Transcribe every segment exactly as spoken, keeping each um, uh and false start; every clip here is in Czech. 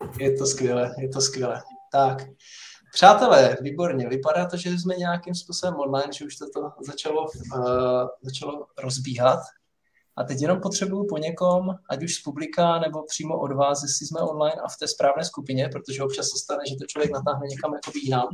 Je to skvělé, je to skvělé. Tak, přátelé, výborně. Vypadá to, že jsme nějakým způsobem online, že už to začalo, uh, začalo rozbíhat. A teď jenom potřebuju po někom, ať už z publika, nebo přímo od vás, jestli jsme online a v té správné skupině, protože občas se stane, že to člověk natáhne někam jakoby jinam.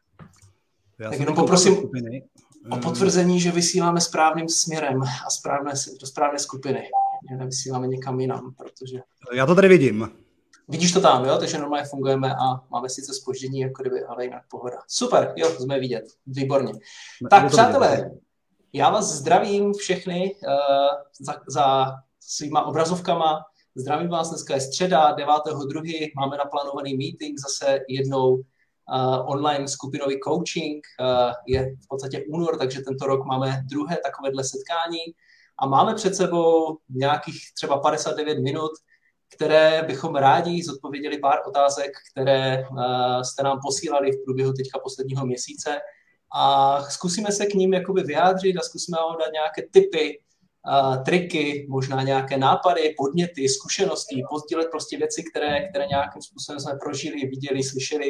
Já tak jenom poprosím o potvrzení, že vysíláme správným směrem a správné, do správné skupiny. Že nevysíláme někam jinam, protože... Já to tady vidím. Vidíš to tam, jo? Takže normálně fungujeme a máme sice zpoždění, jako kdyby, ale jinak pohoda. Super, jo, jsme vidět. Výborně. No, tak, přátelé, vidět. Já vás zdravím všechny uh, za, za svýma obrazovkama. Zdravím vás, dneska je středa, devátého druhého Máme naplánovaný meeting, zase jednou uh, online skupinový coaching. Uh, je v podstatě únor, takže tento rok máme druhé takovéhle setkání. A máme před sebou nějakých třeba padesát devět minut, které bychom rádi zodpověděli pár otázek, které uh, jste nám posílali v průběhu teďka posledního měsíce. A zkusíme se k ním jakoby vyjádřit a zkusíme vám dát nějaké tipy, uh, triky, možná nějaké nápady, podněty, zkušenosti, pozdílet prostě věci, které, které nějakým způsobem jsme prožili, viděli, slyšeli.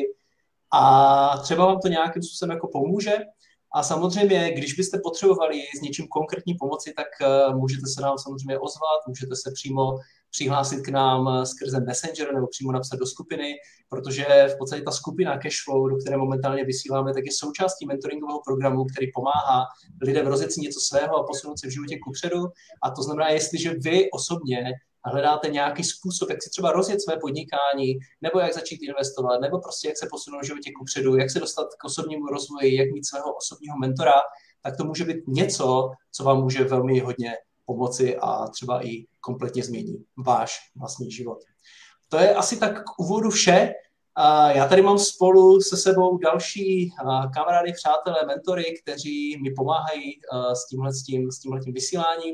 A třeba vám to nějakým způsobem jako pomůže. A samozřejmě, když byste potřebovali s něčím konkrétní pomoci, tak uh, můžete se nám samozřejmě ozvat, můžete se přímo přihlásit k nám skrze Messenger nebo přímo napsat do skupiny, protože v podstatě ta skupina Cashflow, do které momentálně vysíláme, tak je součástí mentoringového programu, který pomáhá lidem rozjet si něco svého a posunout se v životě kupředu. A to znamená, jestliže vy osobně hledáte nějaký způsob, jak si třeba rozjet své podnikání, nebo jak začít investovat, nebo prostě jak se posunout v životě kupředu, jak se dostat k osobnímu rozvoji, jak mít svého osobního mentora, tak to může být něco, co vám může velmi hodně pomoci a třeba i kompletně změní váš vlastní život. To je asi tak k úvodu vše. Já tady mám spolu se sebou další kamarády, přátelé, mentory, kteří mi pomáhají s tímhletím, s tímhletím vysíláním.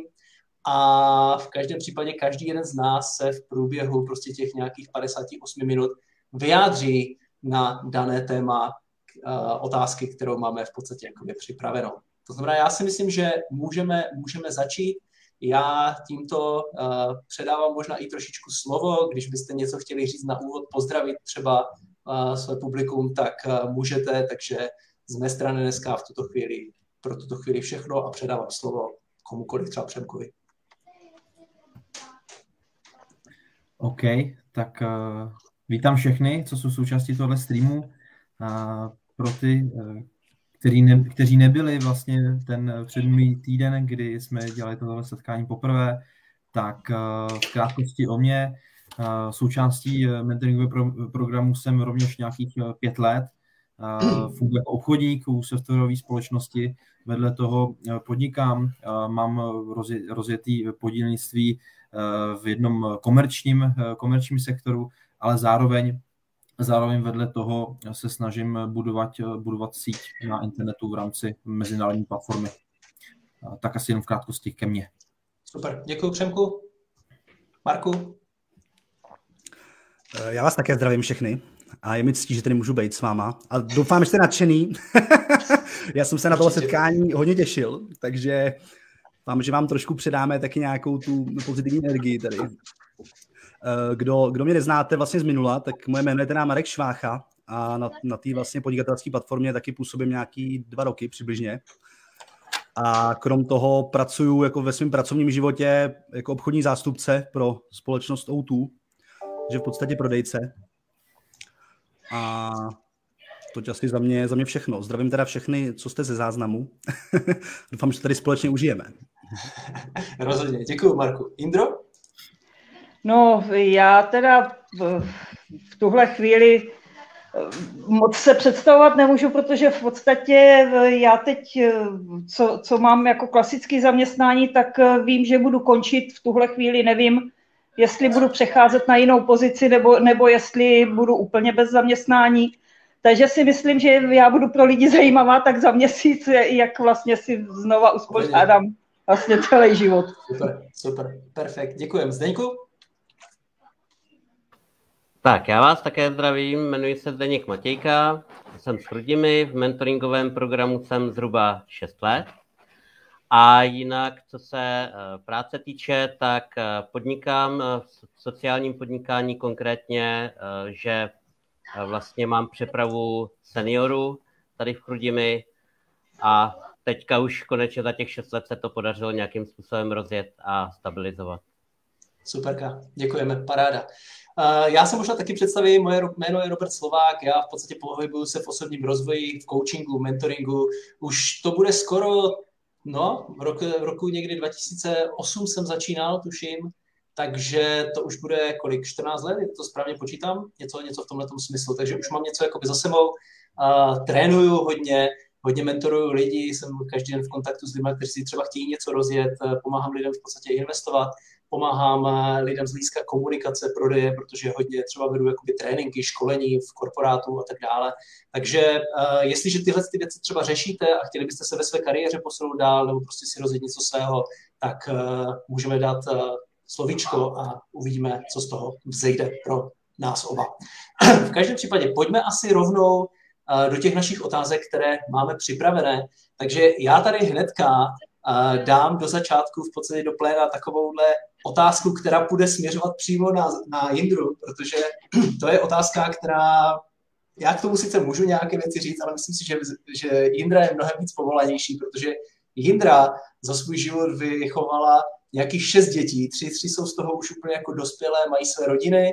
A v každém případě každý jeden z nás se v průběhu prostě těch nějakých padesát osm minut vyjádří na dané téma otázky, kterou máme v podstatě jakoby připravenou. To znamená, já si myslím, že můžeme, můžeme začít. Já tímto uh, předávám možná i trošičku slovo, když byste něco chtěli říct na úvod, pozdravit třeba uh, své publikum, tak uh, můžete, takže z mé strany dneska v tuto chvíli, pro tuto chvíli všechno a předávám slovo komukoliv, třeba Přemkovi. OK, tak uh, vítám všechny, co jsou součástí tohle streamu. Uh, pro ty, uh, Kteří, ne, kteří nebyli vlastně ten předminulý týden, kdy jsme dělali tohle setkání poprvé, tak uh, v krátkosti o mě. Uh, součástí mentoringového pro, programu jsem rovněž nějakých uh, pět let. Uh, funguji jako obchodník u softwarové společnosti. Vedle toho uh, podnikám, uh, mám rozje, rozjetý podílnictví uh, v jednom komerčním, uh, komerčním sektoru, ale zároveň Zároveň vedle toho se snažím budovat, budovat síť na internetu v rámci mezinárodní platformy. Tak asi jenom v krátkosti ke mně. Super, děkuji Přemku. Marku? Já vás také zdravím všechny a je mi ctí, že tady můžu být s váma. A doufám, že jste nadšený. Já jsem se na tohle setkání hodně těšil, takže vám, že vám trošku předáme taky nějakou tu pozitivní energii tady. Kdo, kdo mě neznáte vlastně z minula, tak moje jméno je teda Marek Švácha a na, na té vlastně podnikatelské platformě taky působím nějaký dva roky přibližně. A krom toho pracuju jako ve svém pracovním životě jako obchodní zástupce pro společnost O dva, že v podstatě prodejce. A to asi za mě, za mě všechno. Zdravím teda všechny, co jste ze záznamu. Doufám, že tady společně užijeme. Rozhodně. Děkuji, Marku. Indro? No, já teda v tuhle chvíli moc se představovat nemůžu, protože v podstatě já teď, co, co mám jako klasické zaměstnání, tak vím, že budu končit v tuhle chvíli, nevím, jestli budu přecházet na jinou pozici, nebo, nebo jestli budu úplně bez zaměstnání. Takže si myslím, že já budu pro lidi zajímavá tak za měsíc, jak vlastně si znova uspořádám vlastně celý život. Super, super, perfekt, děkujem. Zdeňku? Tak, já vás také zdravím, jmenuji se Zdeněk Matějka, jsem s Chrudimi, v mentoringovém programu jsem zhruba šest let A jinak, co se práce týče, tak podnikám v sociálním podnikání konkrétně, že vlastně mám přepravu seniorů tady v Chrudimi a teďka už konečně za těch šest let se to podařilo nějakým způsobem rozjet a stabilizovat. Superka, děkujeme, paráda. Uh, já se možná taky představím, moje jméno je Robert Slovák, já v podstatě pohybuju se v osobním rozvoji, v coachingu, mentoringu. Už to bude skoro, no, v roku, v roku někdy dva tisíce osm jsem začínal, tuším, takže to už bude kolik, čtrnáct let, je to správně počítám, něco, něco v tomhletom smyslu, takže už mám něco jakoby za sebou, uh, trénuju hodně, hodně mentoruju lidi, jsem každý den v kontaktu s lidmi, kteří třeba chtějí něco rozjet, pomáhám lidem v podstatě investovat, pomáhám lidem z hlediska komunikace, prodeje, protože hodně třeba vedu jakoby tréninky, školení v korporátu a tak dále. Takže uh, jestliže tyhle ty věci třeba řešíte a chtěli byste se ve své kariéře posunout dál nebo prostě si rozjet něco svého, tak uh, můžeme dát uh, slovíčko a uvidíme, co z toho vzejde pro nás oba. V každém případě pojďme asi rovnou uh, do těch našich otázek, které máme připravené. Takže já tady hnedka uh, dám do začátku v podstatě do pléna takovouhle otázku, která bude směřovat přímo na, na Jindru, protože to je otázka, která, já k tomu sice můžu nějaké věci říct, ale myslím si, že, že Jindra je mnohem víc povolanější, protože Jindra za svůj život vychovala nějakých šest dětí, tři, tři jsou z toho už úplně jako dospělé, mají své rodiny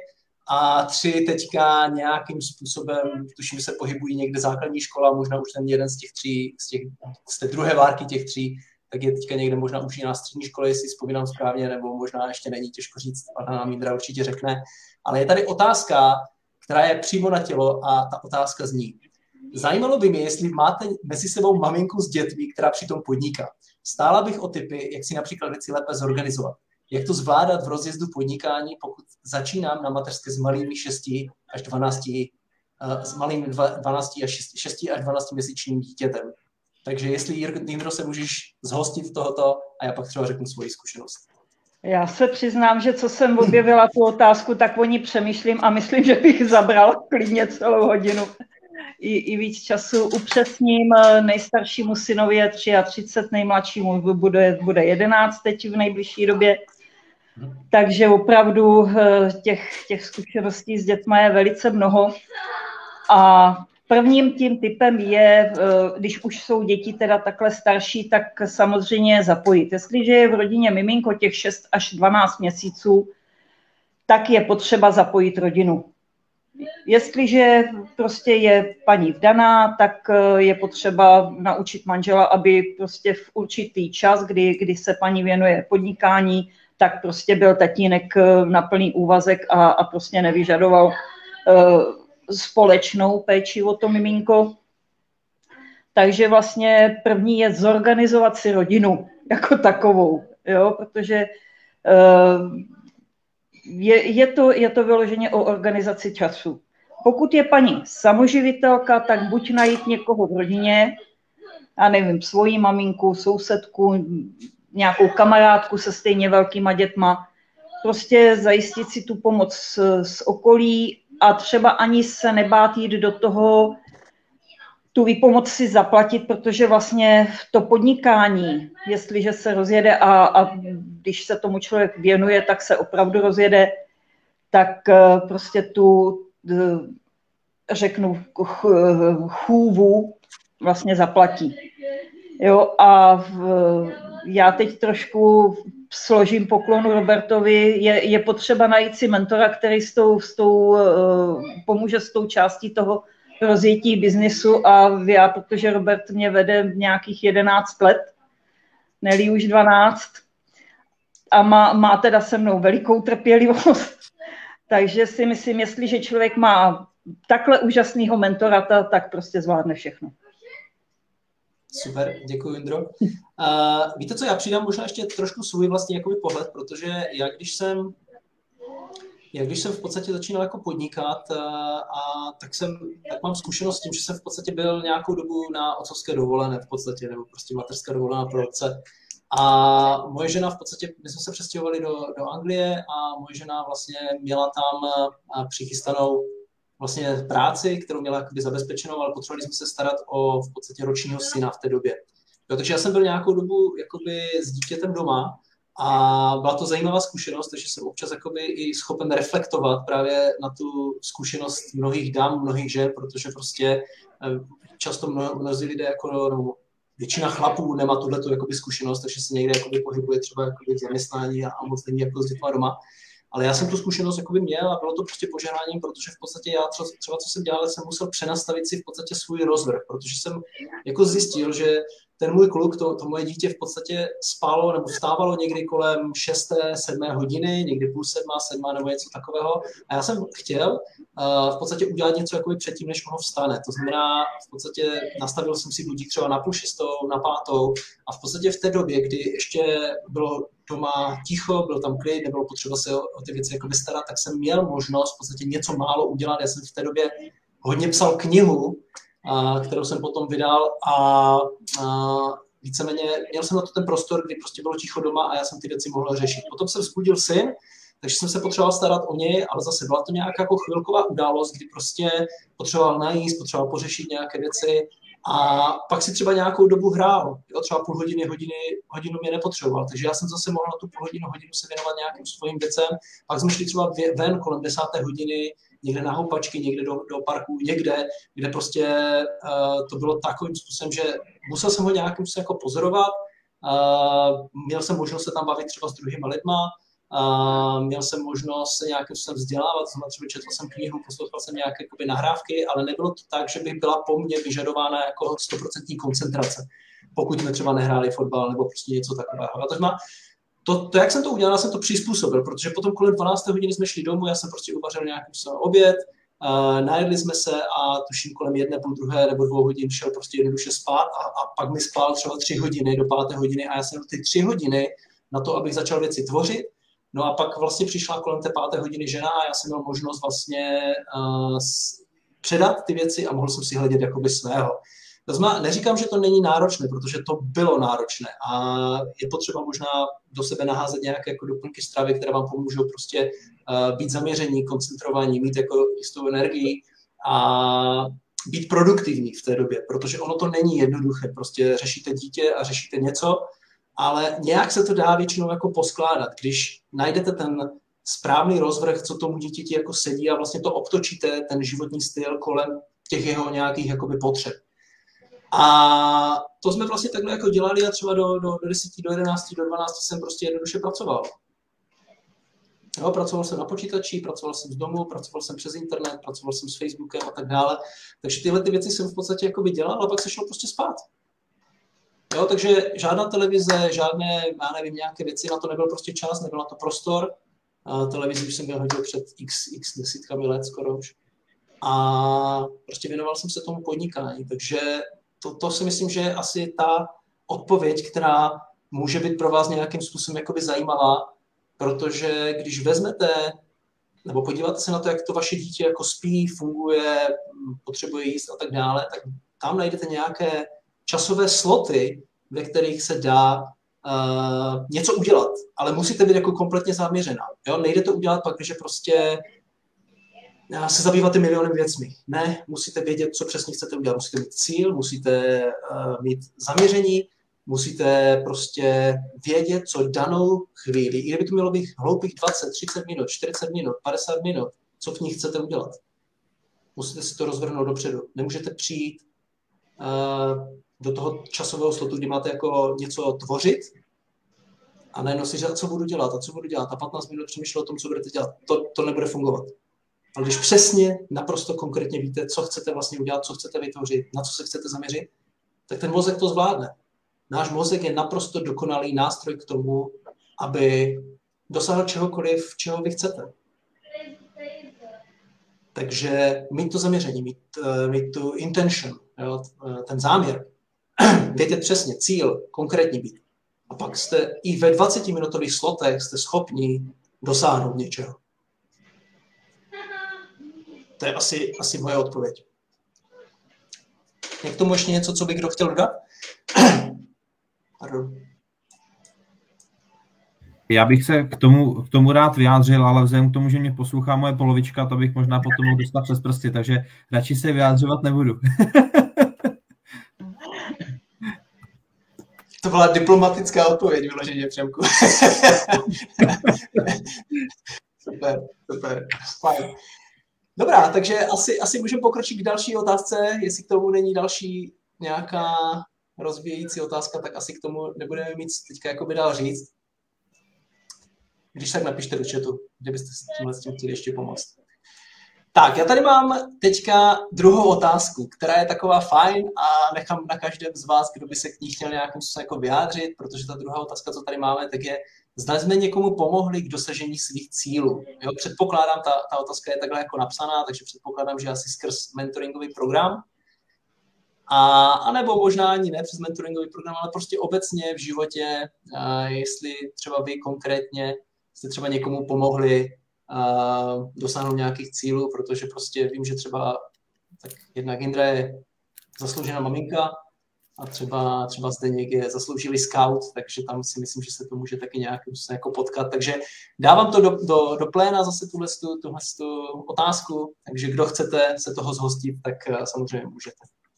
a tři teďka nějakým způsobem, tuším, že se pohybují někde základní škola, možná už ten jeden z těch tří, z, těch, z té druhé várky těch tří, tak je teďka někde možná už na střední škole, jestli vzpomínám správně, nebo možná ještě není, těžko říct, a nám Jindra určitě řekne. Ale je tady otázka, která je přímo na tělo a ta otázka zní. Zajímalo by mě, jestli máte mezi sebou maminku s dětmi, která přitom podniká. Stála bych o tipy, jak si například věci lépe zorganizovat. Jak to zvládat v rozjezdu podnikání, pokud začínám na mateřské s malými šesti až dvanácti, uh, s malým dvanácti až šesti až dvanácti měsíčním dítětem. Takže jestli, Jindro, se můžeš zhostit tohoto a já pak třeba řeknu svoji zkušenost. Já se přiznám, že co jsem objevila tu otázku, tak o ní přemýšlím a myslím, že bych zabrala klidně celou hodinu. I, i víc času upřesním. Nejstaršímu synovi je třicet tři, nejmladšímu bude, bude jedenáct teď v nejbližší době. Takže opravdu těch, těch zkušeností s dětma je velice mnoho. A prvním tím typem je, když už jsou děti teda takhle starší, tak samozřejmě zapojit. Jestliže je v rodině miminko těch šest až dvanáct měsíců, tak je potřeba zapojit rodinu. Jestliže prostě je paní vdaná, tak je potřeba naučit manžela, aby prostě v určitý čas, kdy, kdy se paní věnuje podnikání, tak prostě byl tatínek na plný úvazek a, a prostě nevyžadoval uh, společnou péči o to miminko. Takže vlastně první je zorganizovat si rodinu jako takovou, jo, protože uh, je, je, to, je to vyloženě o organizaci času. Pokud je paní samoživitelka, tak buď najít někoho v rodině, já nevím, svoji maminku, sousedku, nějakou kamarádku se stejně velkýma dětma, prostě zajistit si tu pomoc z, z okolí a třeba ani se nebát jít do toho, tu výpomoc si zaplatit, protože vlastně to podnikání, jestliže se rozjede a, a když se tomu člověk věnuje, tak se opravdu rozjede, tak prostě tu, řeknu, chůvu vlastně zaplatí. Jo, a v, já teď trošku složím poklonu Robertovi, je, je potřeba najít si mentora, který s tou, s tou, pomůže s tou částí toho rozjetí biznisu a já, protože Robert mě vede nějakých jedenáct let, ne-li už dvanáct, a má, má teda se mnou velikou trpělivost, takže si myslím, jestliže člověk má takhle úžasného mentora, tak prostě zvládne všechno. Super, děkuji, Jindro. Uh, víte co, já přidám možná ještě trošku svůj vlastní jakoby pohled, protože já když jsem Já když jsem v podstatě začínal jako podnikat, a tak, jsem, tak mám zkušenost s tím, že jsem v podstatě byl nějakou dobu na otcovské dovolené v podstatě, nebo prostě mateřská dovolená pro otce. A moje žena v podstatě, my jsme se přestěhovali do, do Anglie a moje žena vlastně měla tam přichystanou vlastně práci, kterou měla jakoby zabezpečenou, ale potřebovali jsme se starat o v podstatě ročního syna v té době. Jo, takže já jsem byl nějakou dobu jakoby s dítětem doma a byla to zajímavá zkušenost, takže jsem občas jakoby i schopen reflektovat právě na tu zkušenost mnohých dam, mnohých žen, protože prostě často mno, mnozí lidé jako, no, většina chlapů nemá tuhletu jakoby zkušenost, takže se někde jakoby pohybuje třeba jakoby v zaměstnání a, a moc není jako s dětma doma. Ale já jsem tu zkušenost jakoby měl a bylo to prostě požehnáním, protože v podstatě já třeba, třeba co jsem dělal, jsem musel přenastavit si v podstatě svůj rozvrh, protože jsem jako zjistil, že ten můj kluk, to, to moje dítě v podstatě spalo nebo vstávalo někdy kolem šesté, sedmé hodiny, někdy půl sedmá, sedmá nebo něco takového. A já jsem chtěl uh, v podstatě udělat něco jakoby předtím, než ono vstane. To znamená, v podstatě nastavil jsem si budík třeba na půl šestou, na pátou a v podstatě v té době, kdy ještě bylo doma ticho, byl tam klid, nebylo potřeba se o, o ty věci jakoby starat, tak jsem měl možnost v podstatě něco málo udělat. Já jsem v té době hodně psal knihu, a, kterou jsem potom vydal a, a víceméně měl jsem na to ten prostor, kdy prostě bylo ticho doma a já jsem ty věci mohl řešit. Potom se vzbudil syn, takže jsem se potřeboval starat o něj, ale zase byla to nějaká jako chvilková událost, kdy prostě potřeboval najíst, potřeboval pořešit nějaké věci a pak si třeba nějakou dobu hrál. Jo, třeba půl hodiny, hodiny, hodinu mě nepotřeboval, takže já jsem zase mohl na tu půl hodinu, hodinu se věnovat nějakým svým věcem. Pak jsme šli třeba ven kolem desáté hodiny, někde na houpačky, někde do, do parku, někde, kde prostě uh, to bylo takovým způsobem, že musel jsem ho nějakým způsobem jako pozorovat, uh, měl jsem možnost se tam bavit třeba s druhýma lidma, uh, měl jsem možnost se nějakým způsobem vzdělávat, třeba četl jsem knihu, poslouchal jsem nějaké jakoby, nahrávky, ale nebylo to tak, že by byla po mně vyžadována jako stoprocentní koncentrace, pokud jsme třeba nehráli fotbal nebo prostě něco takového. Takže má, To, to, jak jsem to udělal, jsem to přizpůsobil, protože potom kolem dvanácté hodiny jsme šli domů, já jsem prostě uvařil nějaký oběd, uh, najedli jsme se a tuším kolem jedné, půl druhé nebo dvou hodin šel prostě jednoduše spát a, a pak mi spal třeba tři hodiny do páté hodiny a já jsem ty tři hodiny na to, abych začal věci tvořit. No a pak vlastně přišla kolem té páté hodiny žena a já jsem měl možnost vlastně uh, předat ty věci a mohl jsem si hledět jakoby svého. To znamená, neříkám, že to není náročné, protože to bylo náročné a je potřeba možná do sebe naházet nějaké jako doplňky stravy, které vám pomůžou prostě uh, být zaměření, koncentrovaní, mít jako jistou energii a být produktivní v té době, protože ono to není jednoduché, prostě řešíte dítě a řešíte něco, ale nějak se to dá většinou jako poskládat, když najdete ten správný rozvrh, co tomu dítěti jako sedí a vlastně to obtočíte, ten životní styl kolem těch jeho nějakých jakoby potřeb. A to jsme vlastně takhle jako dělali a třeba do, do, do deseti, do jedenácti, do dvanácti jsem prostě jednoduše pracoval. Jo, pracoval jsem na počítači, pracoval jsem z domu, pracoval jsem přes internet, pracoval jsem s Facebookem a tak dále. Takže tyhle ty věci jsem v podstatě jako by dělal, ale pak se šlo prostě spát. Jo, takže žádná televize, žádné, já nevím, nějaké věci, na to nebyl prostě čas, nebyl na to prostor. A televizi už jsem měl hodil před x, x desítkami let skoro už. A prostě věnoval jsem se tomu podnikání, takže To, to si myslím, že je asi ta odpověď, která může být pro vás nějakým způsobem jakoby zajímavá, protože když vezmete, nebo podíváte se na to, jak to vaše dítě jako spí, funguje, potřebuje jíst a tak dále, tak tam najdete nějaké časové sloty, ve kterých se dá uh, něco udělat, ale musíte být jako kompletně zaměřená. Jo? Nejde to udělat pak, že prostě se zabýváte milionem věcmi. Ne, musíte vědět, co přesně chcete udělat. Musíte mít cíl, musíte uh, mít zaměření, musíte prostě vědět, co danou chvíli, i kdyby to mělo být hloupých dvacet, třicet minut, čtyřicet minut, padesát minut, co v nich chcete udělat. Musíte si to rozvrhnout dopředu. Nemůžete přijít uh, do toho časového slotu, kdy máte jako něco tvořit a najednou si říct, co budu dělat a co budu dělat a patnáct minut přemýšlet o tom, co budete dělat. To, to nebude fungovat. Ale když přesně, naprosto konkrétně víte, co chcete vlastně udělat, co chcete vytvořit, na co se chcete zaměřit, tak ten mozek to zvládne. Náš mozek je naprosto dokonalý nástroj k tomu, aby dosáhl čehokoliv, čeho vy chcete. Takže mít to zaměření, mít, mít tu intention, jo, ten záměr, vědět přesně, cíl, konkrétní být. A pak jste i ve dvacetiminutových slotech jste schopni dosáhnout něčeho. To je asi, asi moje odpověď. Je k tomu ještě něco, co by kdo chtěl dodat? Pardon. Já bych se k tomu, k tomu rád vyjádřil, ale vzhledem k tomu, že mě poslouchá moje polovička, to bych možná potom mohl dostat přes prsty, takže radši se vyjádřovat nebudu. To byla diplomatická odpověď, vyloženě, Přemku. Super, super, fajn. Dobrá, takže asi, asi můžeme pokročit k další otázce. Jestli k tomu není další nějaká rozvíjející otázka, tak asi k tomu nebudeme mít teďka jakoby dál říct. Když tak napište do chatu, kdybyste si tímhle s tím chtěli ještě pomoct. Tak, já tady mám teďka druhou otázku, která je taková fajn a nechám na každém z vás, kdo by se k ní chtěl nějakým způsobem jako vyjádřit, protože ta druhá otázka, co tady máme, tak je, zda jsme někomu pomohli k dosažení svých cílů. Jo, předpokládám, ta, ta otázka je takhle jako napsaná, takže předpokládám, že asi skrz mentoringový program. A, a nebo možná ani ne přes mentoringový program, ale prostě obecně v životě, a jestli třeba vy konkrétně jste třeba někomu pomohli a dosáhnout nějakých cílů, protože prostě vím, že třeba tak jednak Indra je zasloužená maminka a třeba, třeba Zdeněk je zasloužilý scout, takže tam si myslím, že se to může taky nějak jako potkat. Takže dávám to do, do, do pléna zase tuhle, tuhle otázku, takže kdo chcete se toho zhostit, tak samozřejmě můžete.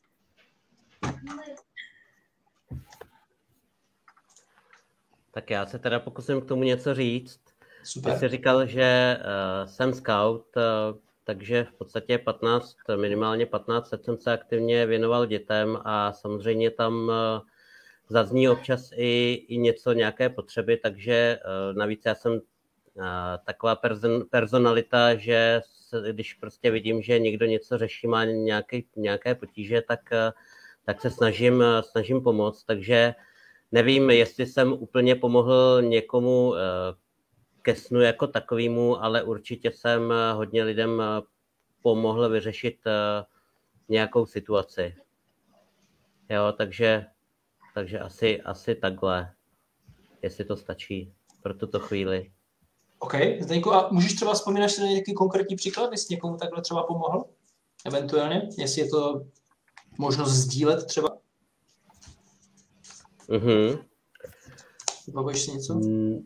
Tak já se teda pokusím k tomu něco říct. Super. Ty jsi říkal, že uh, jsem scout, uh, takže v podstatě patnáct, minimálně patnáct let jsem se aktivně věnoval dětem a samozřejmě tam uh, zazní občas i, i něco, nějaké potřeby, takže uh, navíc já jsem uh, taková person, personalita, že se, když prostě vidím, že někdo něco řeší, má nějaké, nějaké potíže, tak, uh, tak se snažím, uh, snažím pomoct, takže nevím, jestli jsem úplně pomohl někomu uh, ke snu jako takovému, ale určitě jsem hodně lidem pomohl vyřešit nějakou situaci. Jo, takže, takže asi, asi takhle, jestli to stačí pro tuto chvíli. OK, Zdeňku, a můžeš třeba vzpomínat si na nějaký konkrétní příklad, jestli někomu takhle třeba pomohl? Eventuálně, jestli je to možnost sdílet třeba? Mhm. Vybavuješ si něco? Mm.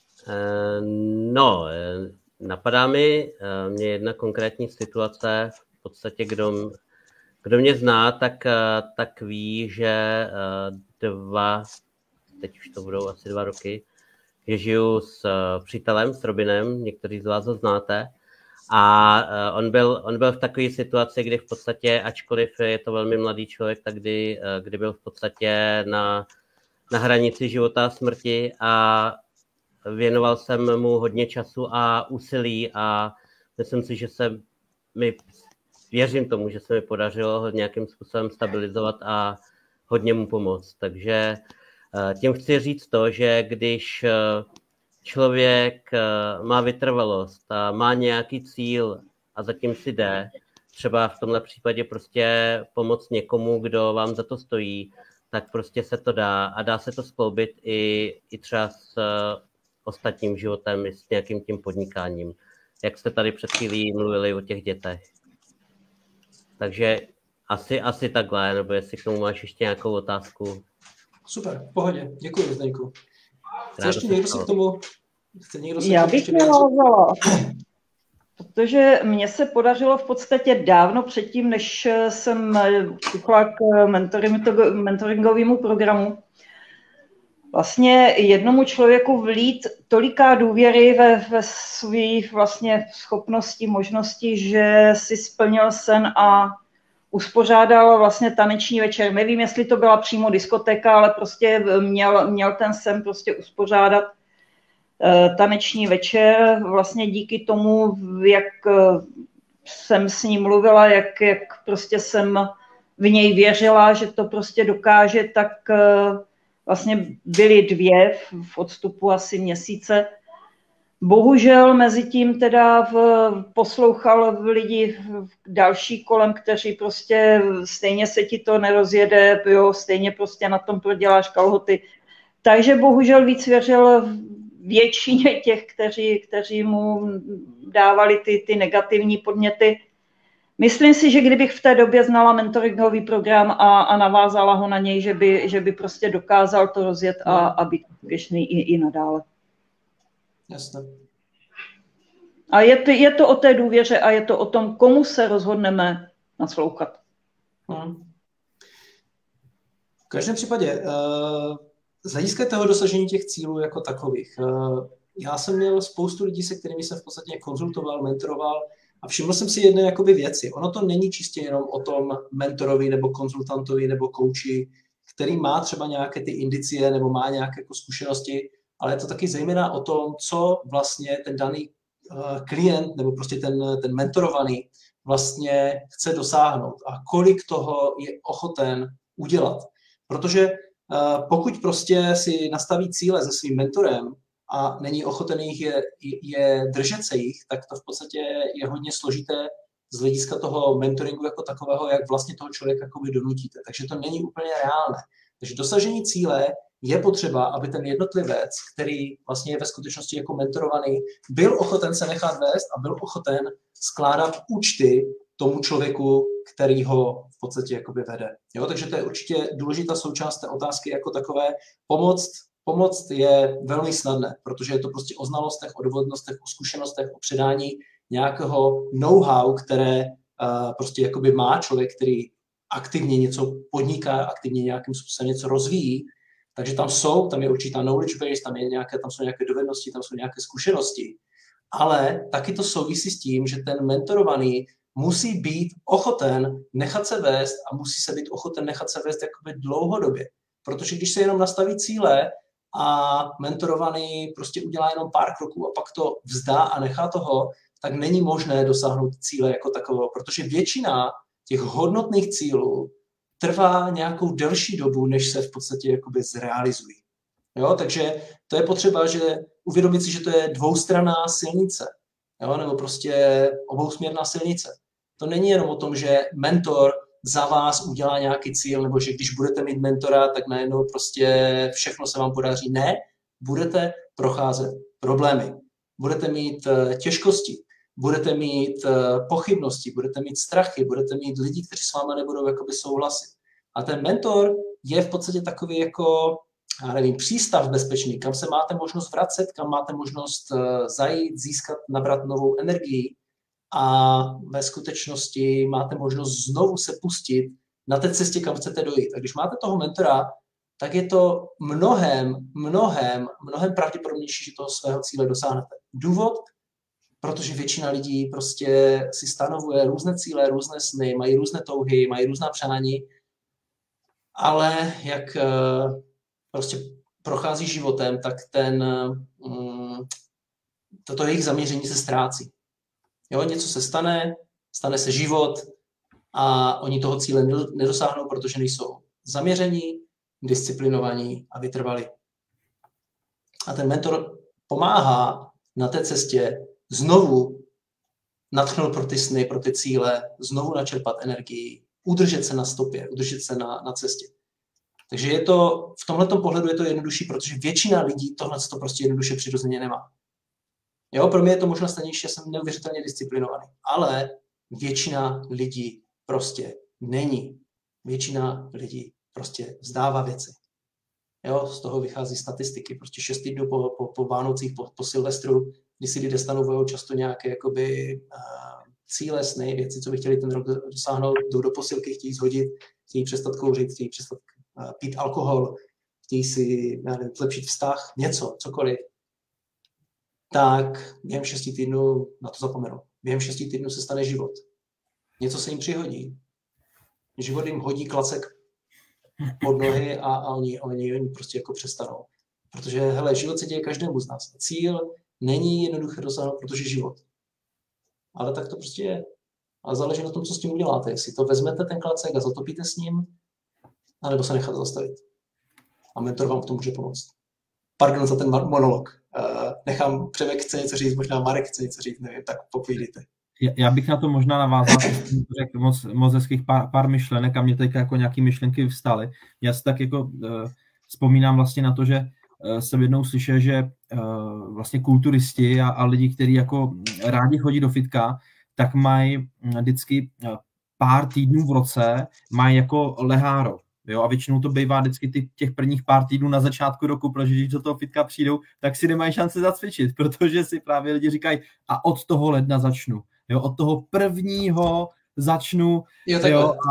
No, napadá mi mě jedna konkrétní situace, v podstatě kdo, kdo mě zná, tak, tak ví, že dva, teď už to budou asi dva roky, že žiju s přítelem, s Robinem, někteří z vás ho znáte, a on byl, on byl v takové situaci, kdy v podstatě, ačkoliv je to velmi mladý člověk, tak kdy, kdy byl v podstatě na, na hranici života a smrti a věnoval jsem mu hodně času a úsilí a myslím si, že se mi, věřím tomu, že se mi podařilo ho nějakým způsobem stabilizovat a hodně mu pomoct. Takže tím chci říct to, že když člověk má vytrvalost a má nějaký cíl a zatím si jde, třeba v tomhle případě prostě pomoct někomu, kdo vám za to stojí, tak prostě se to dá a dá se to skloubit i, i třeba s ostatním životem, s nějakým tím podnikáním. Jak jste tady před chvílí mluvili o těch dětech. Takže asi, asi takhle, nebo jestli k tomu máš ještě nějakou otázku. Super, v pohodě. Děkuji, Zdeňku. Chce ještě někdo se k tomu... Chce někdo se Já bych navázala, protože mně se podařilo v podstatě dávno předtím, než jsem šla k mentoringovému programu, vlastně jednomu člověku vlít toliká důvěry ve, ve svých vlastně schopnosti, možnosti, že si splnil sen a uspořádal vlastně taneční večer. Nevím, jestli to byla přímo diskotéka, ale prostě měl, měl ten sen prostě uspořádat uh, taneční večer. Vlastně díky tomu, jak uh, jsem s ním mluvila, jak, jak prostě jsem v něj věřila, že to prostě dokáže, tak uh, vlastně byly dvě v odstupu asi měsíce. Bohužel mezi tím teda v, poslouchal lidi další kolem, kteří prostě stejně se ti to nerozjede, jo, stejně prostě na tom proděláš kalhoty. Takže bohužel víc věřil většině těch, kteří, kteří mu dávali ty, ty negativní podněty. Myslím si, že kdybych v té době znala mentoringový program a, a navázala ho na něj, že by, že by prostě dokázal to rozjet a, a být úspěšný i, i nadále. Jasně. A je to, je to o té důvěře a je to o tom, komu se rozhodneme naslouchat. Hmm. V každém případě, uh, z hlediska toho dosažení těch cílů jako takových, já jsem měl spoustu lidí, se kterými jsem v podstatě konzultoval, mentoroval a všiml jsem si jedné jakoby věci. Ono to není čistě jenom o tom mentorovi nebo konzultantovi nebo kouči, který má třeba nějaké ty indicie nebo má nějaké jako zkušenosti, ale je to taky zejména o tom, co vlastně ten daný klient nebo prostě ten, ten mentorovaný vlastně chce dosáhnout a kolik toho je ochoten udělat. Protože pokud prostě si nastaví cíle se svým mentorem a není ochoten jich je, je držet se jich, tak to v podstatě je hodně složité z hlediska toho mentoringu jako takového, jak vlastně toho člověka jakoby donutíte. Takže to není úplně reálné. Takže dosažení cíle je potřeba, aby ten jednotlivec, který vlastně je ve skutečnosti jako mentorovaný, byl ochoten se nechat vést a byl ochoten skládat účty tomu člověku, který ho v podstatě jakoby vede. Jo? Takže to je určitě důležitá součást té otázky jako takové. Pomoct, pomoct je velmi snadné, protože je to prostě o znalostech, o dovednostech, o zkušenostech, o předání nějakého know-how, které uh, prostě jakoby má člověk, který aktivně něco podniká, aktivně nějakým způsobem něco rozvíjí. Takže tam jsou, tam je určitá knowledge base, tam, je nějaké, tam jsou nějaké dovednosti, tam jsou nějaké zkušenosti. Ale taky to souvisí s tím, že ten mentorovaný musí být ochoten nechat se vést a musí se být ochoten nechat se vést jakoby dlouhodobě. Protože když se jenom nastaví cíle a mentorovaný prostě udělá jenom pár kroků a pak to vzdá a nechá toho, tak není možné dosáhnout cíle jako takového, protože většina těch hodnotných cílů trvá nějakou delší dobu, než se v podstatě jakoby zrealizují. Jo? Takže to je potřeba, že uvědomit si, že to je dvoustranná silnice, jo? Nebo prostě obousměrná silnice. To není jenom o tom, že mentor za vás udělá nějaký cíl, nebo že když budete mít mentora, tak najednou prostě všechno se vám podaří. Ne, budete procházet problémy, budete mít těžkosti, budete mít pochybnosti, budete mít strachy, budete mít lidi, kteří s vámi nebudou jakoby souhlasit. A ten mentor je v podstatě takový jako, já nevím, přístav bezpečný, kam se máte možnost vracet, kam máte možnost zajít, získat, nabrat novou energii a ve skutečnosti máte možnost znovu se pustit na té cestě, kam chcete dojít. A když máte toho mentora, tak je to mnohem, mnohem, mnohem pravděpodobnější, že toho svého cíle dosáhnete. Důvod? Protože většina lidí prostě si stanovuje různé cíle, různé sny, mají různé touhy, mají různá přání, ale jak prostě prochází životem, tak ten, toto jejich zaměření se ztrácí. Jo, něco se stane, stane se život a oni toho cíle nedosáhnou, protože nejsou zaměření, disciplinovaní a vytrvalí. A ten mentor pomáhá na té cestě znovu nadchnout pro ty sny, pro ty cíle, znovu načerpat energii, udržet se na stopě, udržet se na, na cestě. Takže je to, v tomhletom pohledu je to jednodušší, protože většina lidí tohle to prostě jednoduše přirozeně nemá. Jo, pro mě je to možná snadnější, já jsem neuvěřitelně disciplinovaný, ale většina lidí prostě není. Většina lidí prostě vzdává věci. Jo, z toho vychází statistiky, prostě šest týdnů po, po, po Vánocích, po, po Silvestru, kdy si lidé stanovují často nějaké jakoby, uh, cíle, sny, věci, co by chtěli ten rok dosáhnout, jdou do posilky, chtějí zhodit, chtějí přestat kouřit, chtějí přestat uh, pít alkohol, chtějí si nevím, zlepšit vztah, něco, cokoliv. Tak během šesti týdnů na to zapomenou. Během šesti týdnů se stane život. Něco se jim přihodí. Život jim hodí klacek pod nohy a, a oni, oni, oni prostě jako přestanou. Protože, hele, život se děje každému z nás. Cíl není jednoduché dosáhnout, protože život. Ale tak to prostě je. A záleží na tom, co s tím uděláte. Jestli to vezmete ten klacek a zatopíte s ním, anebo se necháte zastavit. A mentor vám v tom může pomoct. Pardon za ten monolog. Uh, nechám Přemek chce něco říct, možná Marek chce něco říct, nevím, tak popovídejte. Já bych na to možná navázal, řekl moc, moc hezkých pár, pár myšlenek a mě teďka jako nějaký myšlenky vstaly. Já si tak jako uh, vzpomínám vlastně na to, že uh, jsem jednou slyšel, že uh, vlastně kulturisti a, a lidi, kteří jako rádi chodí do fitka, tak mají vždycky uh, pár týdnů v roce, mají jako leháro. Jo, a většinou to bývá vždycky ty, těch prvních pár týdnů na začátku roku, protože když do toho fitka přijdou, tak si nemají šance zacvičit, protože si právě lidi říkají, a od toho ledna začnu. Jo, od toho prvního začnu. Jo, jo, a,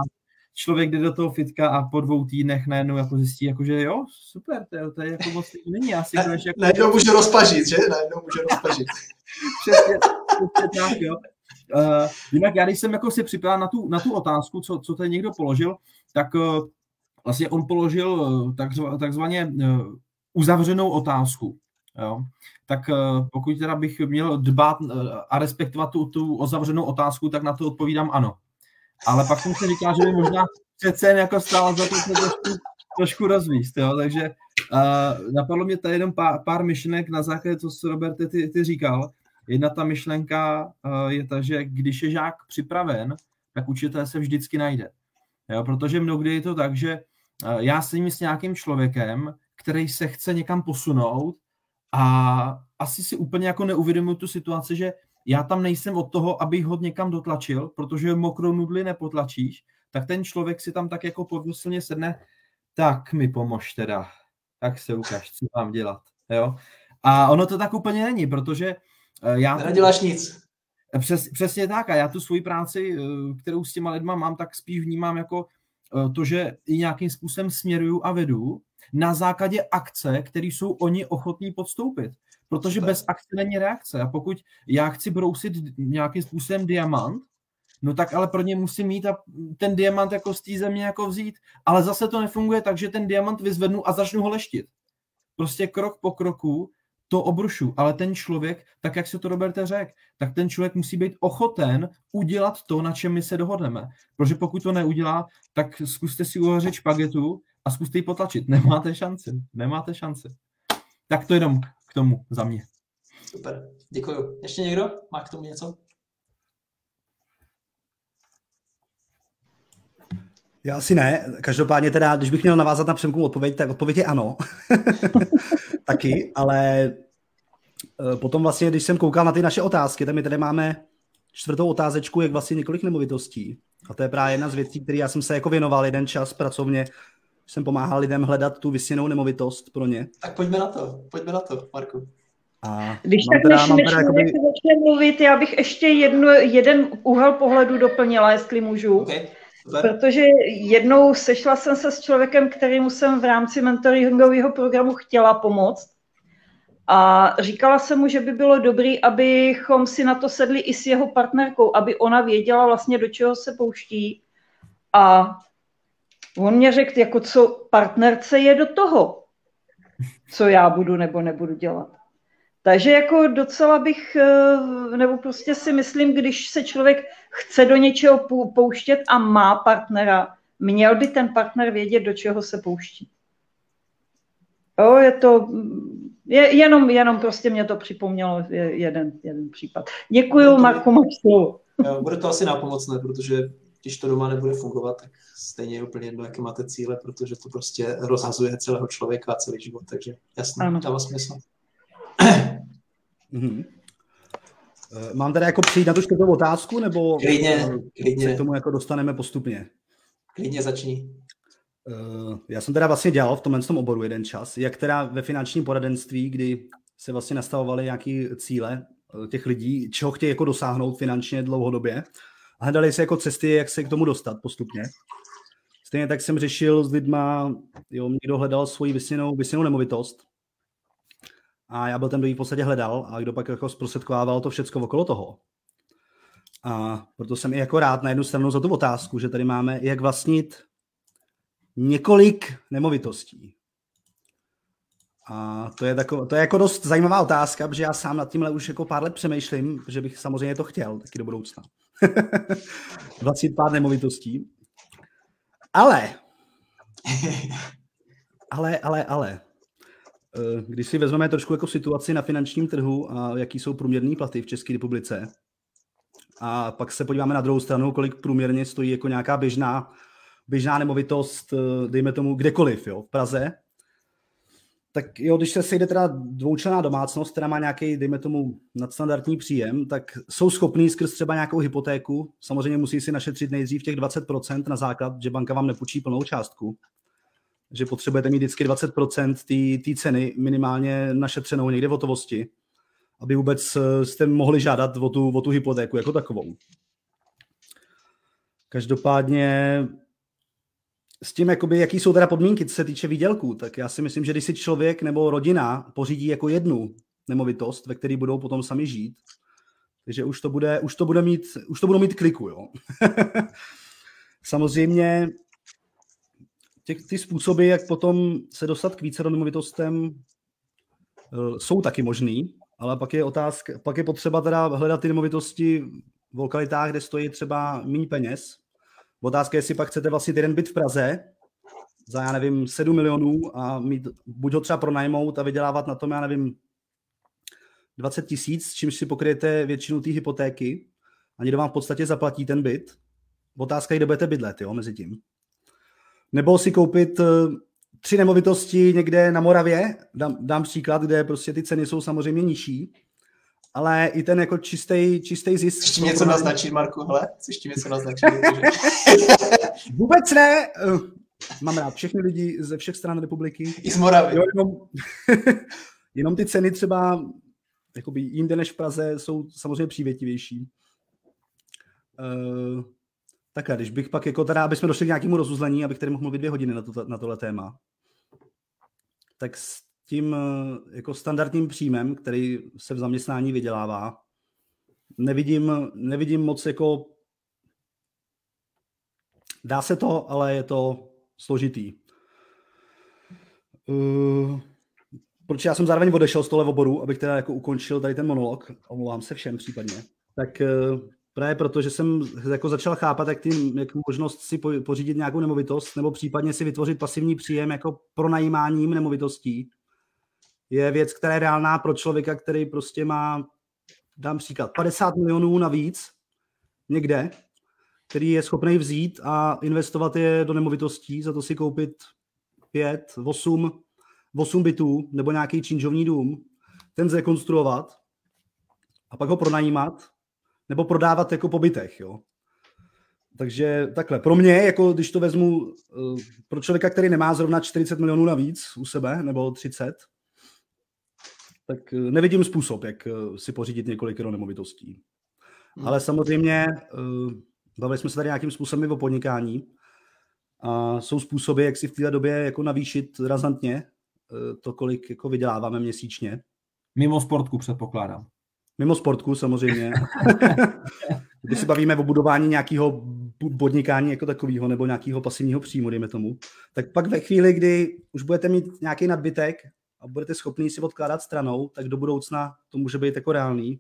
člověk jde do toho fitka a po dvou týdnech najednou jako zjistí, jako, že jo, super, to je, to je jako moc není. Asi ne, jako, najednou může rozpažit, že? Najednou může rozpažit. Přesně, přesně tak, jo. Uh, jinak já, když jsem jako si připravil na tu, na tu otázku, co, co tady někdo položil, tak uh, vlastně on položil uh, takzva, takzvaně uh, uzavřenou otázku. Jo. Tak uh, pokud teda bych měl dbát uh, a respektovat tu, tu uzavřenou otázku, tak na to odpovídám ano. Ale pak jsem si říkal, že by možná přece jen jako stálo za to se trošku, trošku rozvíst. Jo. Takže uh, napadlo mě tady jenom pár, pár myšlenek na základě, co jsi, Roberte, ty, ty říkal. Jedna ta myšlenka uh, je ta, že když je žák připraven, tak učitel se vždycky najde. Jo, protože mnohdy je to tak, že uh, já sedím s nějakým člověkem, který se chce někam posunout a asi si úplně jako neuvědomuji tu situaci, že já tam nejsem od toho, abych ho někam dotlačil, protože mokrou nudli nepotlačíš, tak ten člověk si tam tak jako podmyslně sedne, tak mi pomož teda, tak se ukáž, co mám dělat. Jo? A ono to tak úplně není, protože já... Neděláš nic. Přes, přesně tak a já tu svoji práci, kterou s těma lidma mám, tak spíš vnímám jako to, že ji nějakým způsobem směruju a vedu na základě akce, které jsou oni ochotní podstoupit. Protože Super. Bez akce není reakce. A pokud já chci brousit nějakým způsobem diamant, no tak ale pro ně musím mít a ten diamant jako z té země jako vzít. Ale zase to nefunguje tak, že ten diamant vyzvednu a začnu ho leštit. Prostě krok po kroku to obrušu. Ale ten člověk, tak jak se to Roberte řekl, tak ten člověk musí být ochoten udělat to, na čem my se dohodneme. Protože pokud to neudělá, tak zkuste si uvařit špagetu a zkuste ji potlačit. Nemáte šanci. Nemáte šanci. Tak to jenom k tomu za mě. Super, děkuju. Ještě někdo? Má k tomu něco? Já asi ne. Každopádně teda, když bych měl navázat na Přemku odpověď, tak odpověď je ano. Taky, ale potom vlastně, když jsem koukal na ty naše otázky, tak my tady máme čtvrtou otázečku, jak vlastně několik nemovitostí. A to je právě jedna z věcí, které já jsem se jako věnoval jeden čas pracovně, jsem pomáhal lidem hledat tu vysněnou nemovitost pro ně. Tak pojďme na to, pojďme na to, Marku. A když tak teda, než, než teda, jakoby... začne mluvit, já bych ještě jedno, jeden úhel pohledu doplnila, jestli můžu. Okay. Protože jednou sešla jsem se s člověkem, kterému jsem v rámci mentoringového programu chtěla pomoct. A říkala jsem mu, že by bylo dobré, abychom si na to sedli i s jeho partnerkou, aby ona věděla vlastně, do čeho se pouští. A on mě řekl, jako co partnerce je do toho, co já budu nebo nebudu dělat. Takže jako docela bych, nebo prostě si myslím, když se člověk chce do něčeho pouštět a má partnera, měl by ten partner vědět, do čeho se pouští. Jo, je to, je, jenom, jenom prostě mě to připomnělo jeden, jeden případ. Děkuju, Marku, máš slovo. Bude to asi nápomocné, protože když to doma nebude fungovat, tak stejně je úplně jedno, jaké máte cíle, protože to prostě rozhazuje celého člověka a celý život, takže jasně, dává smysl. Mm-hmm. Mám teda jako přijít na tu čtvrtou otázku, nebo klidně, klidně. se k tomu jako dostaneme postupně? Klidně začni. Já jsem teda vlastně dělal v tomhle tom oboru jeden čas, jak teda ve finančním poradenství, kdy se vlastně nastavovaly nějaké cíle těch lidí, čeho chtějí jako dosáhnout finančně dlouhodobě a hledali se jako cesty, jak se k tomu dostat postupně. Stejně tak jsem řešil s lidma, jo, někdo hledal svoji vysněnou, vysněnou nemovitost, a já byl ten, kdo ji v podstatě hledal a kdo pak jako zprostředkovával to všecko okolo toho. A proto jsem i jako rád na jednu stranu za tu otázku, že tady máme, jak vlastnit několik nemovitostí. A to je, tako, to je jako dost zajímavá otázka, protože já sám nad tímhle už jako pár let přemýšlím, že bych samozřejmě to chtěl taky do budoucna. vlastnit pár nemovitostí. Ale, ale, ale, ale, když si vezmeme trošku jako situaci na finančním trhu a jaký jsou průměrné platy v České republice a pak se podíváme na druhou stranu, kolik průměrně stojí jako nějaká běžná, běžná nemovitost, dejme tomu kdekoliv, jo, v Praze, tak jo, když se sejde teda dvoučlenná domácnost, která má nějaký, dejme tomu, nadstandardní příjem, tak jsou schopní skrz třeba nějakou hypotéku, samozřejmě musí si našetřit nejdřív těch dvacet procent na základ, že banka vám nepůjčí plnou částku, že potřebujete mít vždycky dvacet procent té ceny minimálně našetřenou někde v hotovosti, aby vůbec jste mohli žádat o tu, o tu hypotéku jako takovou. Každopádně s tím, jakoby, jaký jsou teda podmínky, co se týče výdělků, tak já si myslím, že když si člověk nebo rodina pořídí jako jednu nemovitost, ve které budou potom sami žít, takže už to bude, už to bude mít, už to budou mít kliku, jo. Samozřejmě těch, ty způsoby, jak potom se dostat k více nemovitostem, jsou taky možný, ale pak je otázka, pak je potřeba teda hledat ty nemovitosti v lokalitách, kde stojí třeba méně peněz. Otázka je, jestli pak chcete vlastně jeden byt v Praze za, já nevím, sedm milionů a mít, buď ho třeba pronajmout a vydělávat na tom, já nevím, dvacet tisíc, čímž si pokryjete většinu té hypotéky a někdo vám v podstatě zaplatí ten byt. Otázka je, kde budete bydlet, jo, mezi tím. Nebo si koupit uh, tři nemovitosti někde na Moravě, dám, dám příklad, kde prostě ty ceny jsou samozřejmě nižší, ale i ten jako čistý, čistý zisk. Chceš tím něco naznačit, Marku, hele? Chceš tím něco naznačit? Vůbec ne! Uh, mám rád všechny lidi ze všech stran republiky. I z Moravy. Jo, jenom, jenom ty ceny třeba jakoby jinde než v Praze jsou samozřejmě přívětivější. Uh, takhle, když bych pak jako teda, aby jsme došli k nějakému rozuzlení, abych tady mohl mluvit dvě hodiny na, to, na tohle téma, tak s tím jako standardním příjmem, který se v zaměstnání vydělává, nevidím, nevidím moc jako, dá se to, ale je to složitý. Uh, Proč já jsem zároveň odešel z tohle oboru, abych teda jako ukončil tady ten monolog, omlouvám se všem případně, tak právě proto, že jsem jako začal chápat, jak, tím, jak možnost si pořídit nějakou nemovitost nebo případně si vytvořit pasivní příjem jako pronajímáním nemovitostí je věc, která je reálná pro člověka, který prostě má, dám příklad, padesát milionů navíc někde, který je schopný vzít a investovat je do nemovitostí, za to si koupit pět, osm osm bytů nebo nějaký činžovní dům, ten zrekonstruovat a pak ho pronajímat nebo prodávat jako po bytech, jo. Takže takhle. Pro mě, jako když to vezmu pro člověka, který nemá zrovna čtyřicet milionů navíc u sebe, nebo třicet, tak nevidím způsob, jak si pořídit několik nemovitostí. Hmm. Ale samozřejmě bavili jsme se tady nějakým způsobem o podnikání a jsou způsoby, jak si v této době jako navýšit razantně to, kolik jako vyděláváme měsíčně. Mimo sportku předpokládám. Mimo sportku samozřejmě. Když si bavíme o budování nějakého podnikání jako takového nebo nějakého pasivního příjmu, dejme tomu, tak pak ve chvíli, kdy už budete mít nějaký nadbytek a budete schopni si odkládat stranou, tak do budoucna to může být jako reálný.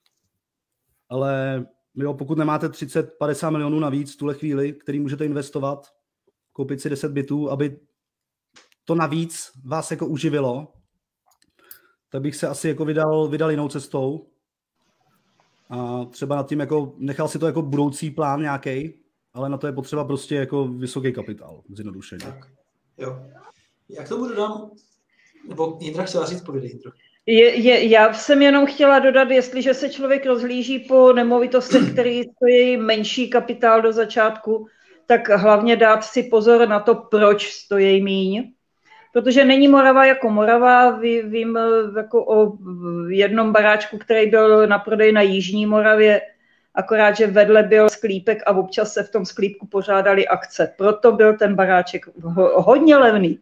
Ale jo, pokud nemáte třicet padesát milionů navíc v tuhle chvíli, který můžete investovat, koupit si deset bytů, aby to navíc vás jako uživilo, tak bych se asi jako vydal, vydal jinou cestou a třeba nad tím jako nechal si to jako budoucí plán nějaký, ale na to je potřeba prostě jako vysoký kapitál, zjednodušeně. Tak, jo. Jak to budu dám? Nebo Jindra chtěla říct, povědej, Jindro. Je, je, já jsem jenom chtěla dodat, jestliže se člověk rozhlíží po nemovitostech, který stojí menší kapitál do začátku, tak hlavně dát si pozor na to, proč stojí míň. Protože není Morava jako Morava, vím jako o jednom baráčku, který byl na prodej na Jižní Moravě, akorát, že vedle byl sklípek a občas se v tom sklípku pořádali akce. Proto byl ten baráček hodně levný.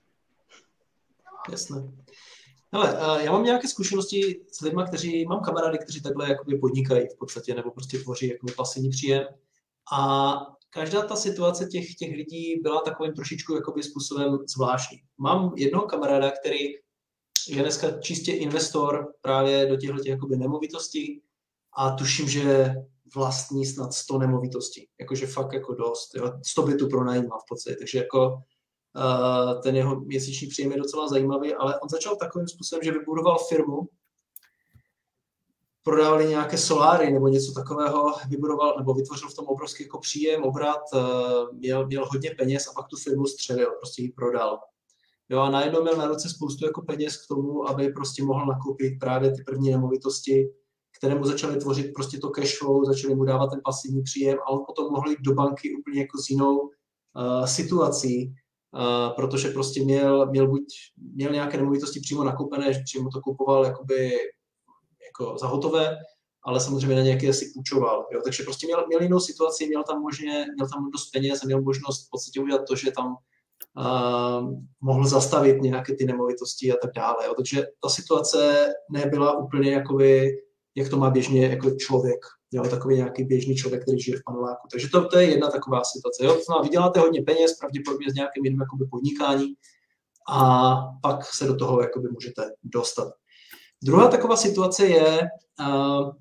Jasné. Hele, já mám nějaké zkušenosti s lidmi, kteří, mám kamarády, kteří takhle jakoby podnikají v podstatě, nebo prostě tvoří jakoby pasivní příjem. A každá ta situace těch, těch lidí byla takovým trošičku jakoby způsobem zvláštní. Mám jednoho kamaráda, který je dneska čistě investor právě do těchto těch jakoby nemovitostí a tuším, že vlastní snad sto nemovitostí. Jakože fakt jako dost. Jo? sto bytů pronajímá v podstatě. Takže jako uh, ten jeho měsíční příjem je docela zajímavý, ale on začal takovým způsobem, že vybudoval firmu, prodávali nějaké soláry nebo něco takového, vybudoval nebo vytvořil v tom obrovský jako příjem, obrat, měl, měl hodně peněz a pak tu firmu střelil, prostě ji prodal. Jo, a najednou měl na ruce spoustu jako peněz k tomu, aby prostě mohl nakoupit právě ty první nemovitosti, které mu začaly tvořit prostě to cash flow, začaly mu dávat ten pasivní příjem a on potom mohl jít do banky úplně jako s jinou uh, situací, uh, protože prostě měl, měl buď měl nějaké nemovitosti přímo nakoupené, že přímo to kupoval jakoby jako za hotové, ale samozřejmě na nějaké si půjčoval. Jo? Takže prostě měl, měl jinou situaci, měl tam, možně, měl tam dost peněz a měl možnost v podstatě udělat to, že tam uh, mohl zastavit nějaké ty nemovitosti a tak dále. Jo? Takže ta situace nebyla úplně jakoby, jak to má běžně jako člověk. Jo? Takový nějaký běžný člověk, který žije v paneláku. Takže to, to je jedna taková situace. Jo? To znamená, vyděláte hodně peněz, pravděpodobně s nějakým jiným jakoby podnikání a pak se do toho jakoby můžete dostat. Druhá taková situace je, uh,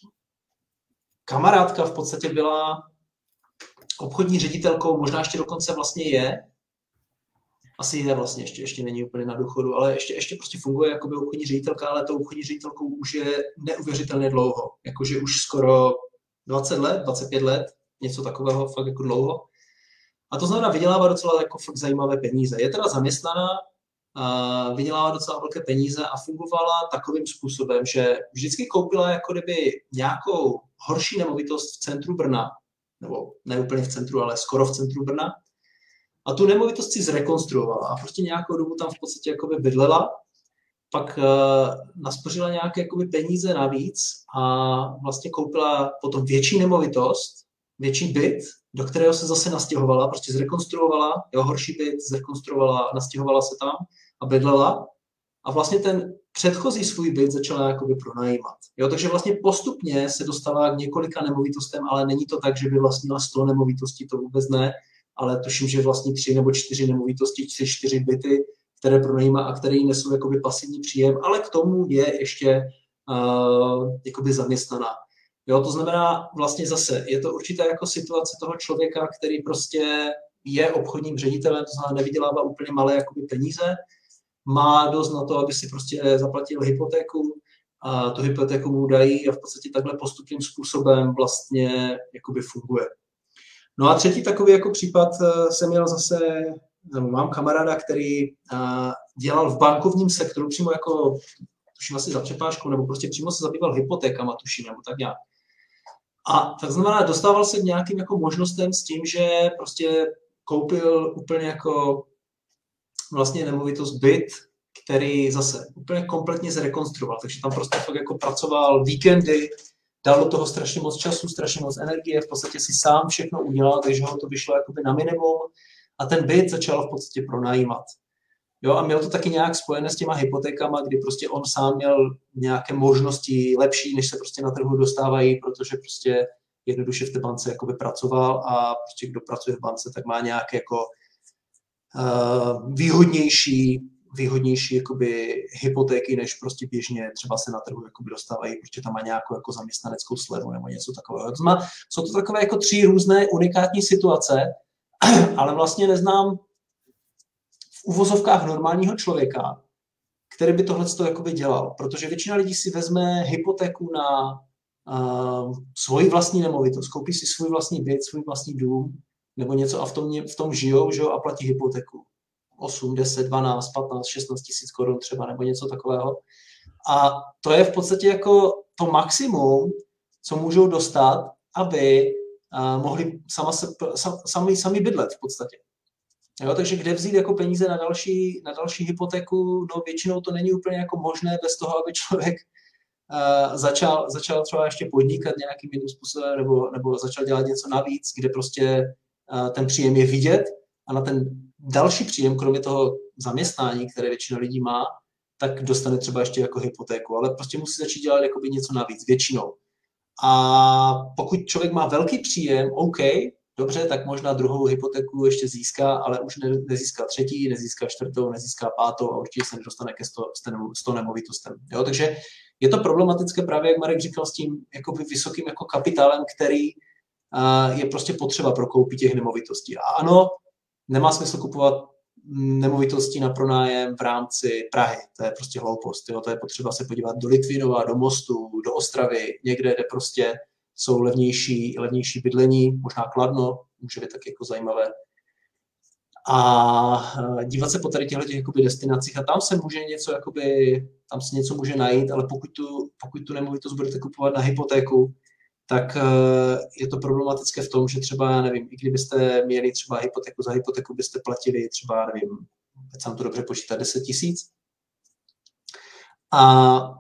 kamarádka v podstatě byla obchodní ředitelkou, možná ještě dokonce vlastně je, asi je vlastně, ještě, ještě není úplně na důchodu, ale ještě, ještě prostě funguje jako by obchodní ředitelka, ale tou obchodní ředitelkou už je neuvěřitelně dlouho, jakože už skoro dvacet let, dvacet pět let, něco takového, fakt jako dlouho. A to znamená, vydělává docela jako fakt zajímavé peníze. Je teda zaměstnaná, Uh, vydělala docela velké peníze a fungovala takovým způsobem, že vždycky koupila jako kdyby nějakou horší nemovitost v centru Brna, nebo ne úplně v centru, ale skoro v centru Brna, a tu nemovitost si zrekonstruovala a prostě nějakou dobu tam v podstatě jakoby bydlela, pak uh, naspořila nějaké jakoby peníze navíc a vlastně koupila potom větší nemovitost, větší byt, do kterého se zase nastěhovala, prostě zrekonstruovala, jo, horší byt, zrekonstruovala, nastěhovala se tam a bydlela a vlastně ten předchozí svůj byt začala jakoby pronajímat. Jo, takže vlastně postupně se dostala k několika nemovitostem, ale není to tak, že by vlastnila sto nemovitostí, to vůbec ne, ale tuším, že vlastně tři nebo čtyři nemovitosti, tři, čtyři byty, které pronajímá a které jí nesou jakoby pasivní příjem, ale k tomu je ještě uh, jakoby zaměstnaná. Jo, to znamená vlastně zase, je to určitá jako situace toho člověka, který prostě je obchodním ředitelem, to znamená nevydělává úplně malé jakoby peníze, má dost na to, aby si prostě zaplatil hypotéku a tu hypotéku mu dají a v podstatě takhle postupným způsobem vlastně jakoby funguje. No a třetí takový jako případ jsem měl zase, nebo mám kamaráda, který dělal v bankovním sektoru přímo jako, tuším asi za přepážkou, nebo prostě přímo se zabýval hypotékama, tuším, nebo tak nějak. A tak znamená, dostával se k nějakým jako možnostem s tím, že prostě koupil úplně jako vlastně nemovitost byt, který zase úplně kompletně zrekonstruoval. Takže tam prostě fakt jako pracoval víkendy, dal do toho strašně moc času, strašně moc energie, v podstatě si sám všechno udělal, takže ho to vyšlo jakoby na minimum a ten byt začal v podstatě pronajímat. Jo, a měl to taky nějak spojené s těma hypotékama, kdy prostě on sám měl nějaké možnosti lepší, než se prostě na trhu dostávají, protože prostě jednoduše v té bance jakoby pracoval a prostě kdo pracuje v bance, tak má nějaké jako uh, výhodnější, výhodnější jakoby hypotéky, než prostě běžně třeba se na trhu jakoby dostávají, protože tam má nějakou jako zaměstnaneckou slevu nebo něco takového. To znamená, jsou to takové jako tři různé unikátní situace, ale vlastně neznám v uvozovkách normálního člověka, který by tohleto jakoby dělal, protože většina lidí si vezme hypotéku na uh, svoji vlastní nemovitost, koupí si svůj vlastní byt, svůj vlastní dům nebo něco a v tom, v tom žijou, žijou a platí hypotéku. osm, deset, dvanáct, patnáct, šestnáct tisíc korun třeba nebo něco takového. A to je v podstatě jako to maximum, co můžou dostat, aby uh, mohli sama se, sam, sami, sami bydlet v podstatě. Jo, takže kde vzít jako peníze na další, na další hypotéku, no většinou to není úplně jako možné bez toho, aby člověk uh, začal, začal třeba ještě podnikat nějakým jiným způsobem nebo, nebo začal dělat něco navíc, kde prostě uh, ten příjem je vidět a na ten další příjem, kromě toho zaměstnání, které většina lidí má, tak dostane třeba ještě jako hypotéku, ale prostě musí začít dělat jakoby něco navíc, většinou. A pokud člověk má velký příjem, OK, dobře, tak možná druhou hypotéku ještě získá, ale už ne, nezíská třetí, nezíská čtvrtou, nezíská pátou a určitě se nedostane ke sto nemovitostem. Jo, takže je to problematické právě, jak Marek říkal, s tím jakoby vysokým jako kapitálem, který uh, je prostě potřeba pro koupit těch nemovitostí. A ano, nemá smysl kupovat nemovitosti na pronájem v rámci Prahy. To je prostě hloupost. Jo? To je potřeba se podívat do Litvinova, do Mostu, do Ostravy, někde, kde prostě jsou levnější, levnější bydlení, možná Kladno, může být tak jako zajímavé. A dívat se po tady těchto těch jakoby destinacích a tam se může něco jakoby, tam se něco může najít, ale pokud tu, pokud tu nemovitost budete kupovat na hypotéku, tak je to problematické v tom, že třeba, já nevím, i kdybyste měli třeba hypotéku, za hypotéku byste platili třeba, nevím, teď jsem to dobře počítat, deset tisíc. A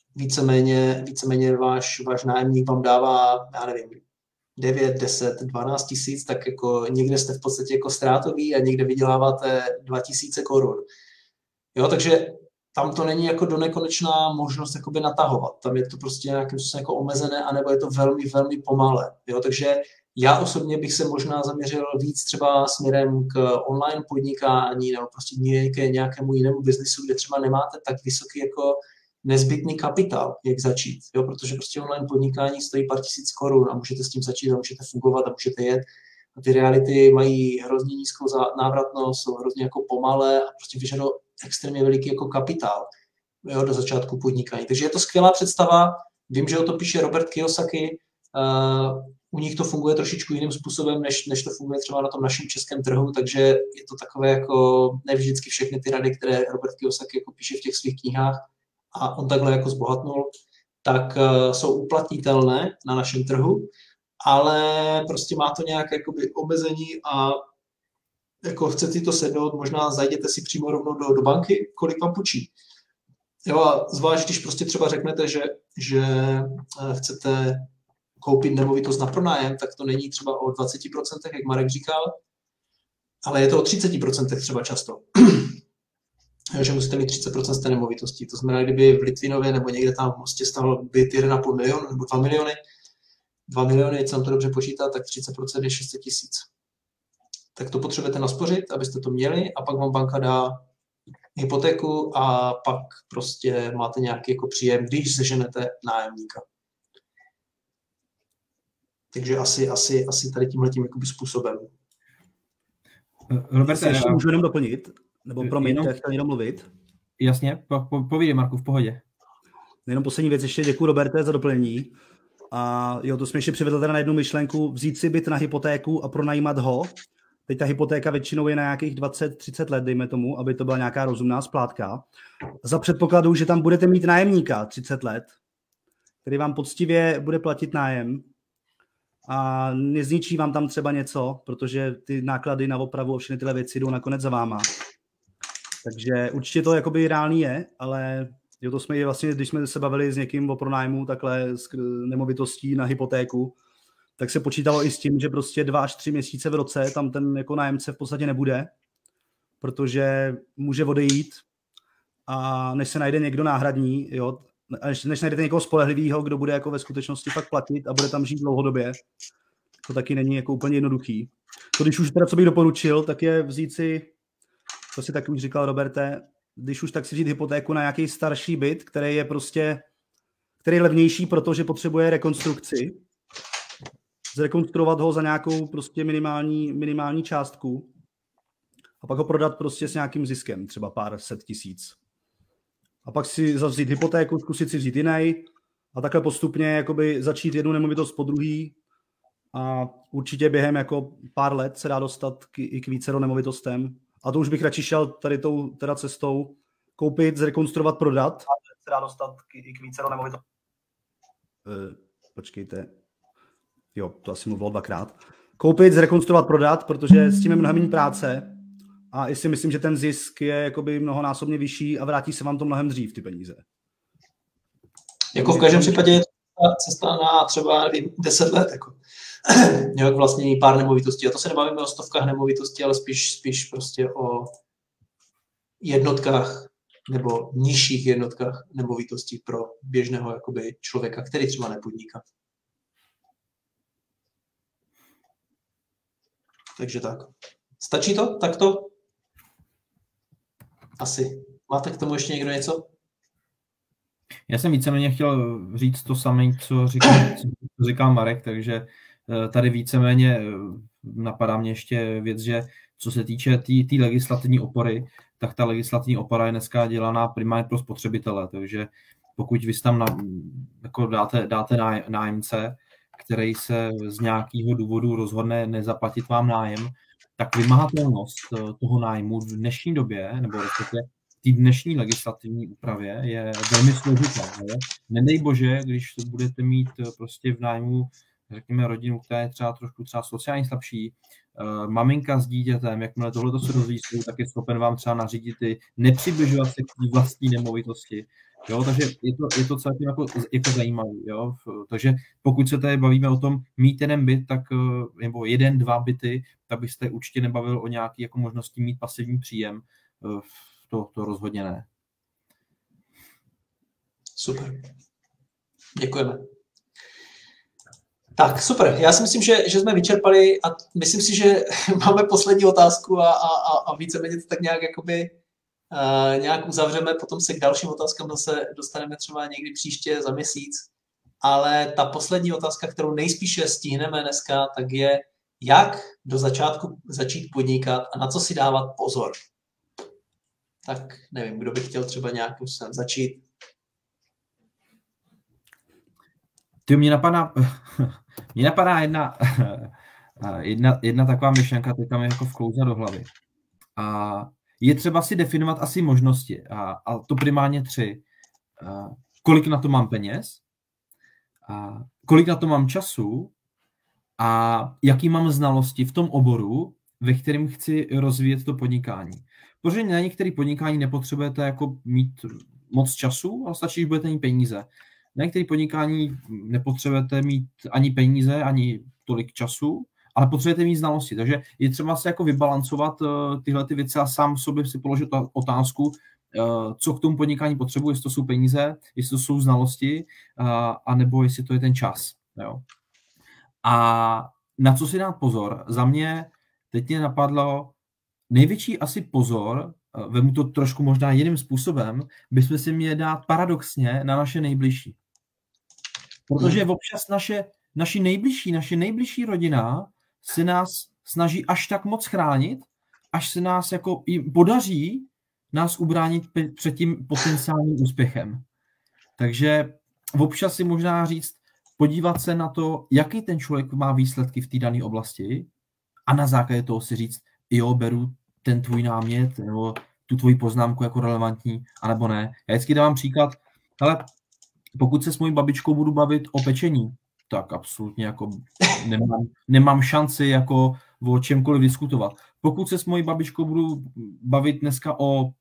víceméně, víceméně váš, váš nájemník vám dává, já nevím, devět, deset, dvanáct tisíc, tak jako někde jste v podstatě jako ztrátový a někde vyděláváte dva tisíce korun. Jo, takže tam to není jako do nekonečná možnost jakoby natahovat. Tam je to prostě nějakým způsobem jako omezené, anebo je to velmi, velmi pomalé. Jo, takže já osobně bych se možná zaměřil víc třeba směrem k online podnikání nebo prostě nějaké, nějakému jinému biznisu, kde třeba nemáte tak vysoký jako nezbytný kapitál, jak začít. Jo, protože prostě online podnikání stojí pár tisíc korun a můžete s tím začít a můžete fungovat a můžete jet. A ty reality mají hrozně nízkou návratnost, jsou hrozně jako pomalé a prostě vyžadují extrémně veliký jako kapitál, jo, do začátku podnikání. Takže je to skvělá představa. Vím, že o to píše Robert Kiyosaki. Uh, u nich to funguje trošičku jiným způsobem, než, než to funguje třeba na tom našem českém trhu, takže je to takové jako ne vždycky všechny ty rady, které Robert Kiyosaki jako píše v těch svých knihách a on takhle jako zbohatnul, tak uh, jsou uplatnitelné na našem trhu, ale prostě má to nějaké jakoby omezení a jako chcete to sednout, možná zajděte si přímo rovnou do, do banky, kolik vám půjčí. Jo, a zvlášť, když prostě třeba řeknete, že, že chcete koupit nemovitost na pronájem, tak to není třeba o dvacet procent, jak Marek říkal, ale je to o třicet procent třeba často. Jo, že musíte mít třicet procent z té nemovitosti. To znamená, kdyby v Litvinově nebo někde tam v Mostě stál byt jeden a půl milionu nebo dva miliony, dva miliony, když se nám to dobře počítá, tak třicet procent je šest set tisíc. Tak to potřebujete naspořit, abyste to měli a pak vám banka dá hypotéku a pak prostě máte nějaký jako příjem, když seženete nájemníka. Takže asi, asi, asi tady tímhletím jakoby způsobem. Robert, ještě můžu jenom doplnit? Nebo promiň, jenom... chtěl jenom mluvit? Jasně, po, po, povídej, Marku, v pohodě. Jenom poslední věc, ještě děkuji, Roberte, za doplnění. A jo, to jsme ještě přivedli teda na jednu myšlenku, vzít si byt na hypotéku a pronajímat ho. Teď ta hypotéka většinou je na nějakých dvacet třicet let, dejme tomu, aby to byla nějaká rozumná splátka. Za předpokladu, že tam budete mít nájemníka třicet let, který vám poctivě bude platit nájem a nezničí vám tam třeba něco, protože ty náklady na opravu a všechny tyhle věci jdou nakonec za váma. Takže určitě to jakoby reálný je, ale jo, to jsme vlastně, když jsme se bavili s někým o pronájmu takhle z nemovitostí na hypotéku, tak se počítalo i s tím, že prostě dva až tři měsíce v roce tam ten jako nájemce v podstatě nebude, protože může odejít a než se najde někdo náhradní, jo, než, než najdete někoho spolehlivého, kdo bude jako ve skutečnosti fakt platit a bude tam žít dlouhodobě, to taky není jako úplně jednoduchý. To když už teda co bych doporučil, tak je vzít si, to si taky už říkal Roberte, když už tak si vzít hypotéku na nějaký starší byt, který je prostě, který je levnější, protože potřebuje rekonstrukci, zrekonstruovat ho za nějakou prostě minimální, minimální částku a pak ho prodat prostě s nějakým ziskem, třeba pár set tisíc. A pak si vzít hypotéku, zkusit si vzít jiný a takhle postupně jakoby začít jednu nemovitost po druhý a určitě během jako pár let se dá dostat k, i k více nemovitostem. A to už bych radši šel tady tou teda cestou koupit, zrekonstruovat, prodat. A se dá dostat k, i k více nemovitostem. Uh, počkejte. Jo, to asi mluvil dvakrát. Koupit, zrekonstruovat, prodat, protože s tím je mnohem méně práce a i si myslím, že ten zisk je jakoby mnohonásobně vyšší a vrátí se vám to mnohem dřív, ty peníze. Jako v každém případě je to cesta na třeba nevím, deset let. Jako. Jak vlastně pár nemovitostí. A to se nebavíme o stovkách nemovitostí, ale spíš, spíš prostě o jednotkách nebo nižších jednotkách nemovitostí pro běžného jakoby, člověka, který třeba nepodniká. Takže tak. Stačí to? Tak to? Asi. Máte k tomu ještě někdo něco? Já jsem víceméně chtěl říct to samé, co říkal, co říkal Marek, takže tady víceméně napadá mě ještě věc, že co se týče té tý, tý legislativní opory, tak ta legislativní opora je dneska dělaná primárně pro spotřebitele, takže pokud vy tam na, jako dáte, dáte náj, nájemce, který se z nějakého důvodu rozhodne nezaplatit vám nájem, tak vymahatelnost toho nájmu v dnešní době, nebo respektive v té dnešní legislativní úpravě je velmi složitá. Nedej bože, když budete mít prostě v nájmu, řekněme, rodinu, která je třeba trošku třeba sociálně slabší, uh, maminka s dítětem, jakmile tohle se dozví, tak je schopen vám třeba nařídit i nepřibližovat se k vlastní nemovitosti, Jo, takže je to, je to celkem jako, jako zajímavé. Jo? Takže pokud se tady bavíme o tom mít jeden byt, tak, nebo jeden, dva byty, tak byste určitě nebavil o nějaké jako možnosti mít pasivní příjem. To, to rozhodně ne. Super. Děkujeme. Tak, super. Já si myslím, že, že jsme vyčerpali a myslím si, že máme poslední otázku a, a, a víceméně to tak nějak jakoby uh, nějak uzavřeme, potom se k dalším otázkám zase dostaneme třeba někdy příště za měsíc. Ale ta poslední otázka, kterou nejspíše stihneme dneska, tak je, jak do začátku začít podnikat a na co si dávat pozor. Tak nevím, kdo by chtěl třeba nějakým způsobem začít. Ty mě napadá, mě napadá jedna, jedna, jedna taková myšlenka, teď tam je jako vklouzla do hlavy. A je třeba si definovat asi možnosti. A, a to primárně tři. A kolik na to mám peněz, a kolik na to mám času a jaký mám znalosti v tom oboru, ve kterém chci rozvíjet to podnikání. Protože na některé podnikání nepotřebujete jako mít moc času, ale stačí, že budete mít peníze. Na některé podnikání nepotřebujete mít ani peníze, ani tolik času, ale potřebujete mít znalosti. Takže je třeba se jako vybalancovat tyhle ty věci a sám sobě si položit otázku, co k tomu podnikání potřebuji, jestli to jsou peníze, jestli to jsou znalosti, anebo jestli to je ten čas. Jo. A na co si dát pozor? Za mě teď mě napadlo největší asi pozor, vemu to trošku možná jiným způsobem, bychom si měli dát paradoxně na naše nejbližší. Protože občas naše, naši nejbližší, naše nejbližší rodina se nás snaží až tak moc chránit, až se nás jako i podaří nás ubránit před tím potenciálním úspěchem. Takže občas si možná říct, podívat se na to, jaký ten člověk má výsledky v té dané oblasti a na základě toho si říct, jo, beru ten tvůj námět nebo tu tvoji poznámku jako relevantní, anebo ne. Já vždycky dávám příklad, hele, pokud se s mojí babičkou budu bavit o pečení, tak absolutně jako nemám, nemám šanci jako o čemkoliv diskutovat. Pokud se s mojí babičkou budu bavit dneska o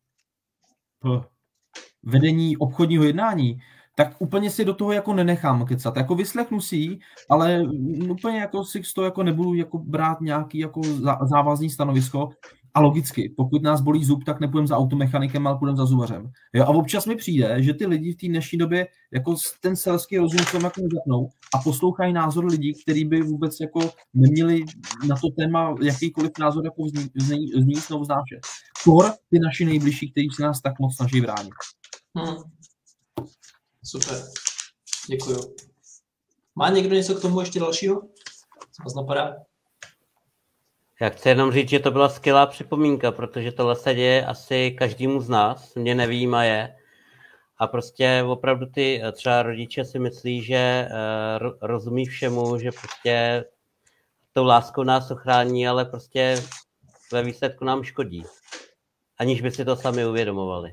vedení obchodního jednání, tak úplně si do toho jako nenechám kecat. Jako vyslechnu si ji, ale úplně jako si z toho jako nebudu jako brát nějaký jako závazný stanovisko. A logicky, pokud nás bolí zub, tak nepůjdeme za automechanikem, ale půjdeme za zubařem. Jo, a občas mi přijde, že ty lidi v té dnešní době jako ten selský rozum tomu jako nezapnou a poslouchají názor lidí, kteří by vůbec jako neměli na to téma jakýkoliv názor jako znít nebo vznášet. Kor ty naši nejbližší, kteří se nás tak moc snaží bránit. Hmm. Super. Děkuju. Má někdo něco k tomu ještě dalšího? Co vás napadá? Já chci jenom říct, že to byla skvělá připomínka, protože tohle se děje asi každému z nás, mě nevyjíma je. A prostě opravdu ty třeba rodiče si myslí, že rozumí všemu, že prostě tou láskou nás ochrání, ale prostě ve výsledku nám škodí. Aniž by si to sami uvědomovali.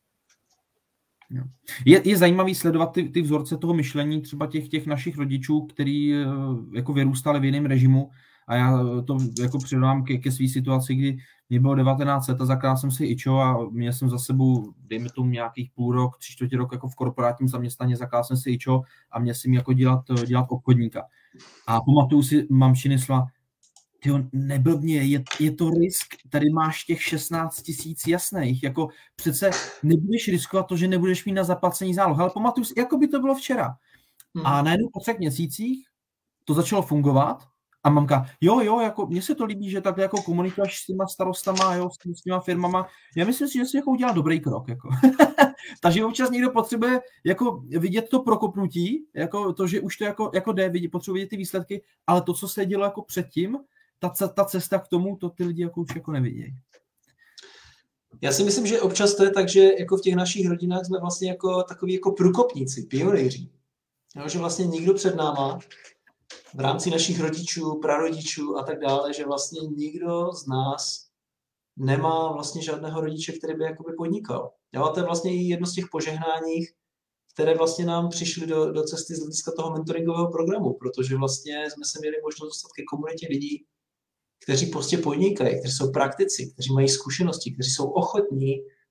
Je, je zajímavý sledovat ty, ty vzorce toho myšlení třeba těch, těch našich rodičů, který jako vyrůstali v jiném režimu. A já to jako přidám ke, ke své situaci, kdy mě bylo devatenáct let a zakládal jsem si ičo a měl jsem za sebou, dejme tomu nějakých půl rok, tři čtvrtě rok jako v korporátním zaměstnání, zakládal jsem si ičo a měl jsem jako dělat, dělat obchodníka. A pamatuju si mamčiny slova, tyjo, neblbně, je, je to risk, tady máš těch šestnáct tisíc jasných, jako přece nebudeš riskovat to, že nebudeš mít na zaplacení záloh, ale pamatuju si, jako by to bylo včera. Hmm. A najednou po třech měsících to začalo fungovat. A mamka, jo, jo, jako mně se to líbí, že takhle jako komunikuješ s těma starostama, jo, s, s těma firmama. Já myslím si, že si jako udělal dobrý krok. Jako. Takže občas někdo potřebuje jako vidět to prokopnutí, jako to, že už to jako, jako jde, vidět, potřebuje vidět ty výsledky, ale to, co se dělo jako předtím, ta, ta cesta k tomu, to ty lidi jako už jako nevidějí. Já si myslím, že občas to je tak, že jako v těch našich rodinách jsme vlastně jako takový jako průkopníci, pionýři. Jo, že vlastně nikdo před náma v rámci našich rodičů, prarodičů a tak dále, že vlastně nikdo z nás nemá vlastně žádného rodiče, který by jakoby podnikal. Jo, a to je vlastně i jedno z těch požehnání, které vlastně nám přišly do, do cesty z hlediska toho mentoringového programu, protože vlastně jsme se měli možnost dostat ke komunitě lidí, kteří prostě podnikají, kteří jsou praktici, kteří mají zkušenosti, kteří jsou ochotní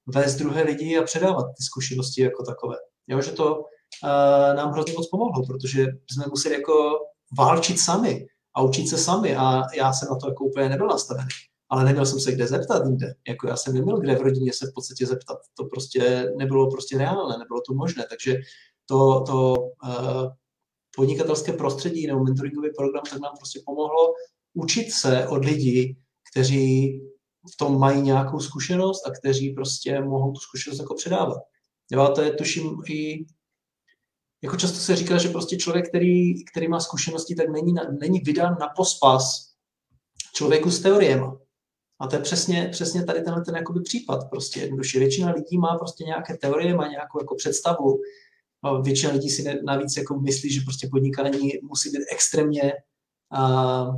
vést druhé lidi a předávat ty zkušenosti jako takové. Jo, že to uh, nám hrozně moc pomohlo, protože jsme museli jako válčit sami a učit se sami a já jsem na to jako úplně nebyl nastavený. Ale neměl jsem se kde zeptat jinde. Jako já jsem neměl kde v rodině se v podstatě zeptat. To prostě nebylo prostě reálné, nebylo to možné. Takže to, to uh, podnikatelské prostředí nebo mentoringový program tak nám prostě pomohlo učit se od lidí, kteří v tom mají nějakou zkušenost a kteří prostě mohou tu zkušenost jako předávat. Jo, a to je tuším i, jako často se říká, že prostě člověk, který, který má zkušenosti, tak není, na, není vydán na pospas člověku s teoriema. A to je přesně, přesně tady tenhle ten jakoby případ. Prostě jednoduše většina lidí má prostě nějaké teorie, má nějakou jako představu. A většina lidí si navíc jako myslí, že prostě podnikání musí být extrémně uh,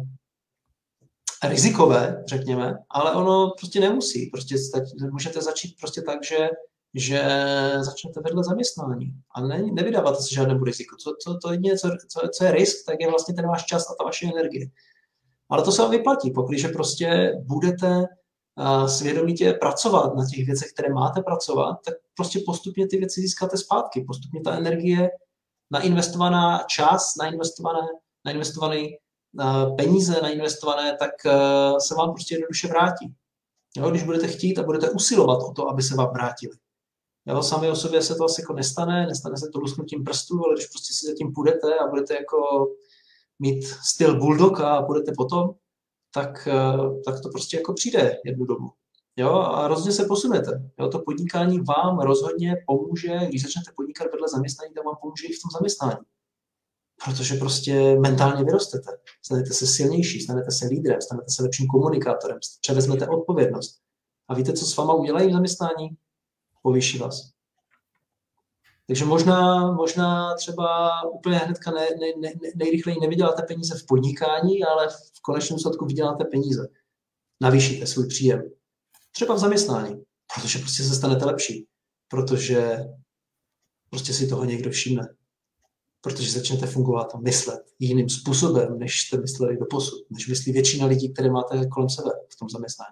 rizikové, řekněme, ale ono prostě nemusí. Prostě můžete začít prostě tak, že, že začnete vedle zaměstnání a ne, nevydáváte se žádnému riziku. Co, co, to jediné, co, co, co je risk, tak je vlastně ten váš čas a ta vaše energie. Ale to se vám vyplatí, pokud prostě budete uh, svědomitě pracovat na těch věcech, které máte pracovat, tak prostě postupně ty věci získáte zpátky. Postupně ta energie, nainvestovaná čas, nainvestované, nainvestovaný uh, peníze, nainvestované, tak uh, se vám prostě jednoduše vrátí. Jo, když budete chtít a budete usilovat o to, aby se vám vrátili. Jo, sami o sobě se to asi jako nestane, nestane se to lusknutím prstů, ale když prostě si zatím půjdete a budete jako mít styl bulldog a budete potom, tak, tak to prostě jako přijde jednu dobu. Jo, a rozhodně se posunete. Jo, to podnikání vám rozhodně pomůže, když začnete podnikat vedle zaměstnání, tak vám pomůže i v tom zaměstnání. Protože prostě mentálně vyrostete. Stanete se silnější, stanete se lídrem, stanete se lepším komunikátorem, převezmete odpovědnost. A víte, co s váma udělají v zaměstnání? Povýší vás. Takže možná, možná třeba úplně hnedka ne, ne, ne, nejrychleji nevyděláte peníze v podnikání, ale v konečném důsledku vyděláte peníze. Navýšíte svůj příjem. Třeba v zaměstnání, protože prostě se stanete lepší. Protože prostě si toho někdo všimne. Protože začnete fungovat a myslet jiným způsobem, než jste mysleli doposud, než myslí většina lidí, které máte kolem sebe v tom zaměstnání.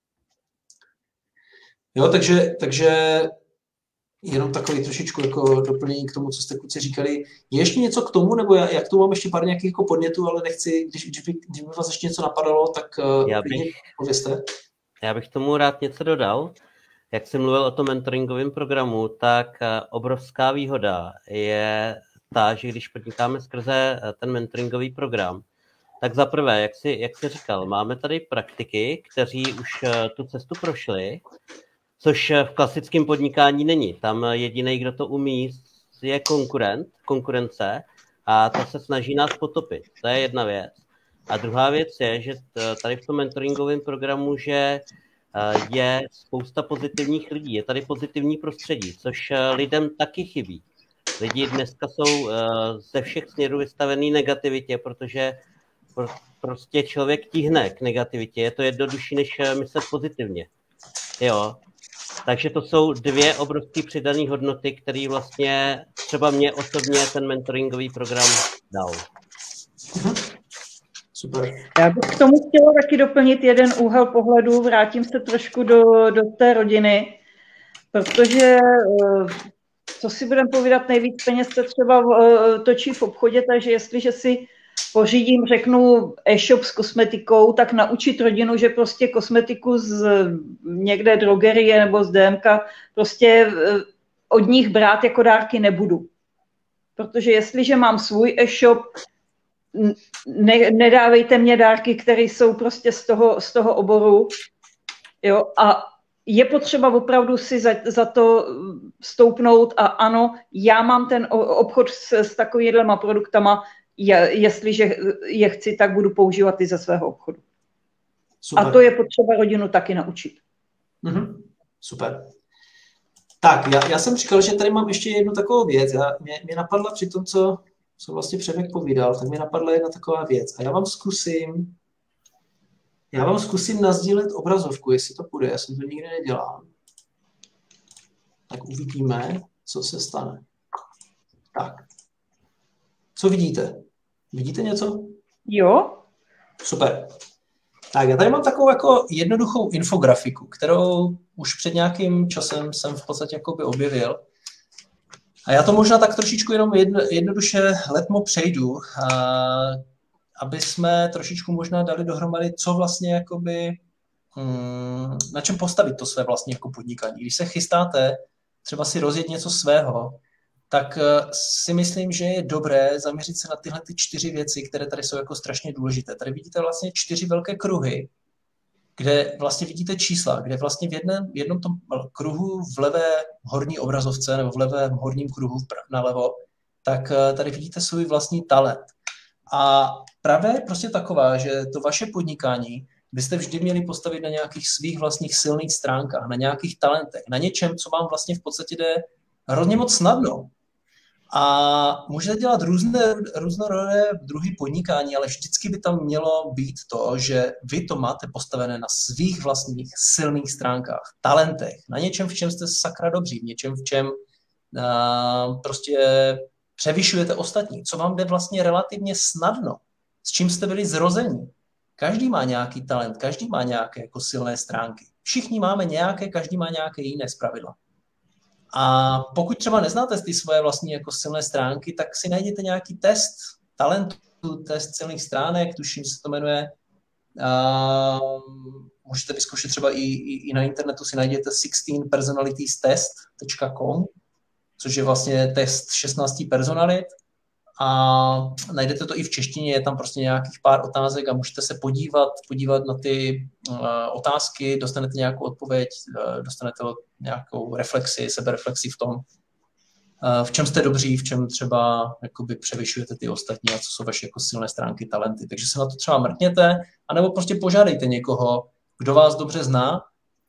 Jo, takže, takže jenom takový trošičku jako doplnění k tomu, co jste kluci říkali. Je ještě něco k tomu, nebo já, já k tomu mám ještě pár nějakých jako podnětů, ale nechci, když, když, by, když by vás ještě něco napadalo, tak já bych, povězte. Já bych tomu rád něco dodal. Jak jsem mluvil o tom mentoringovém programu, tak obrovská výhoda je ta, že když podnikáme skrze ten mentoringový program, tak za prvé, jak jsi, jak jsi říkal, máme tady praktiky, kteří už tu cestu prošli, což v klasickém podnikání není. Tam jediný, kdo to umí, je konkurent, konkurence a ta se snaží nás potopit. To je jedna věc. A druhá věc je, že tady v tom mentoringovém programu, že je spousta pozitivních lidí, je tady pozitivní prostředí, což lidem taky chybí. Lidi dneska jsou ze všech směrů vystavený negativitě, protože prostě člověk tíhne k negativitě. Je to jednodušší, než myslet pozitivně. Jo. Takže to jsou dvě obrovské přidané hodnoty, které vlastně třeba mě osobně ten mentoringový program dal. Super. Já bych k tomu chtěla taky doplnit jeden úhel pohledu, vrátím se trošku do, do té rodiny, protože co si budeme povídat, nejvíc peněz se třeba točí v obchodě, takže jestliže si pořídím, řeknu, e-shop s kosmetikou, tak naučit rodinu, že prostě kosmetiku z někde drogerie nebo z D M K prostě od nich brát jako dárky nebudu. Protože jestliže mám svůj e-shop, ne, nedávejte mě dárky, které jsou prostě z toho, z toho oboru. Jo? A je potřeba opravdu si za, za to stoupnout a ano, já mám ten obchod s, s takovýhlema produktama, je, jestliže je chci, tak budu používat i ze svého obchodu. Super. A to je potřeba rodinu taky naučit. Mm-hmm. Super. Tak, já, já jsem říkal, že tady mám ještě jednu takovou věc. Já, mě, mě napadla při tom, co, co vlastně Přemek povídal, tak mě napadla jedna taková věc. A já vám zkusím já vám zkusím nasdílet obrazovku, jestli to půjde. Já jsem to nikdy nedělal. Tak uvidíme, co se stane. Tak. Co vidíte? Vidíte něco? Jo. Super. Tak, já tady mám takovou jako jednoduchou infografiku, kterou už před nějakým časem jsem v podstatě jakoby objevil. A já to možná tak trošičku jenom jedno, jednoduše letmo přejdu, a, aby jsme trošičku možná dali dohromady, co vlastně jakoby, hmm, na čem postavit to své vlastní jako podnikání. Když se chystáte třeba si rozjet něco svého, tak si myslím, že je dobré zaměřit se na tyhle ty čtyři věci, které tady jsou jako strašně důležité. Tady vidíte vlastně čtyři velké kruhy, kde vlastně vidíte čísla, kde vlastně v jednom, v jednom tom kruhu v levé horní obrazovce nebo v levém horním kruhu nalevo, tak tady vidíte svůj vlastní talent. A pravda je prostě taková, že to vaše podnikání byste vždy měli postavit na nějakých svých vlastních silných stránkách, na nějakých talentech, na něčem, co vám vlastně v podstatě jde hrozně moc snadno. A můžete dělat různé, různorodé druhy podnikání, ale vždycky by tam mělo být to, že vy to máte postavené na svých vlastních silných stránkách, talentech, na něčem, v čem jste sakra dobří, v něčem, v čem uh, prostě převyšujete ostatní, co vám jde vlastně relativně snadno, s čím jste byli zrození. Každý má nějaký talent, každý má nějaké jako silné stránky. Všichni máme nějaké, každý má nějaké jiné zpravidla. A pokud třeba neznáte ty svoje vlastní jako silné stránky, tak si najděte nějaký test talentu, test silných stránek, tuším se to jmenuje. Uh, můžete vyzkoušet třeba i, i, i na internetu, si najděte sixteen personalities test tečka com, což je vlastně test šestnácti personalit. A najdete to i v češtině, je tam prostě nějakých pár otázek a můžete se podívat, podívat na ty uh, otázky, dostanete nějakou odpověď, uh, dostanete nějakou reflexi, sebereflexi v tom, uh, v čem jste dobří, v čem třeba jakoby převyšujete ty ostatní a co jsou vaše jako silné stránky, talenty. Takže se na to třeba mrkněte, anebo prostě požádejte někoho, kdo vás dobře zná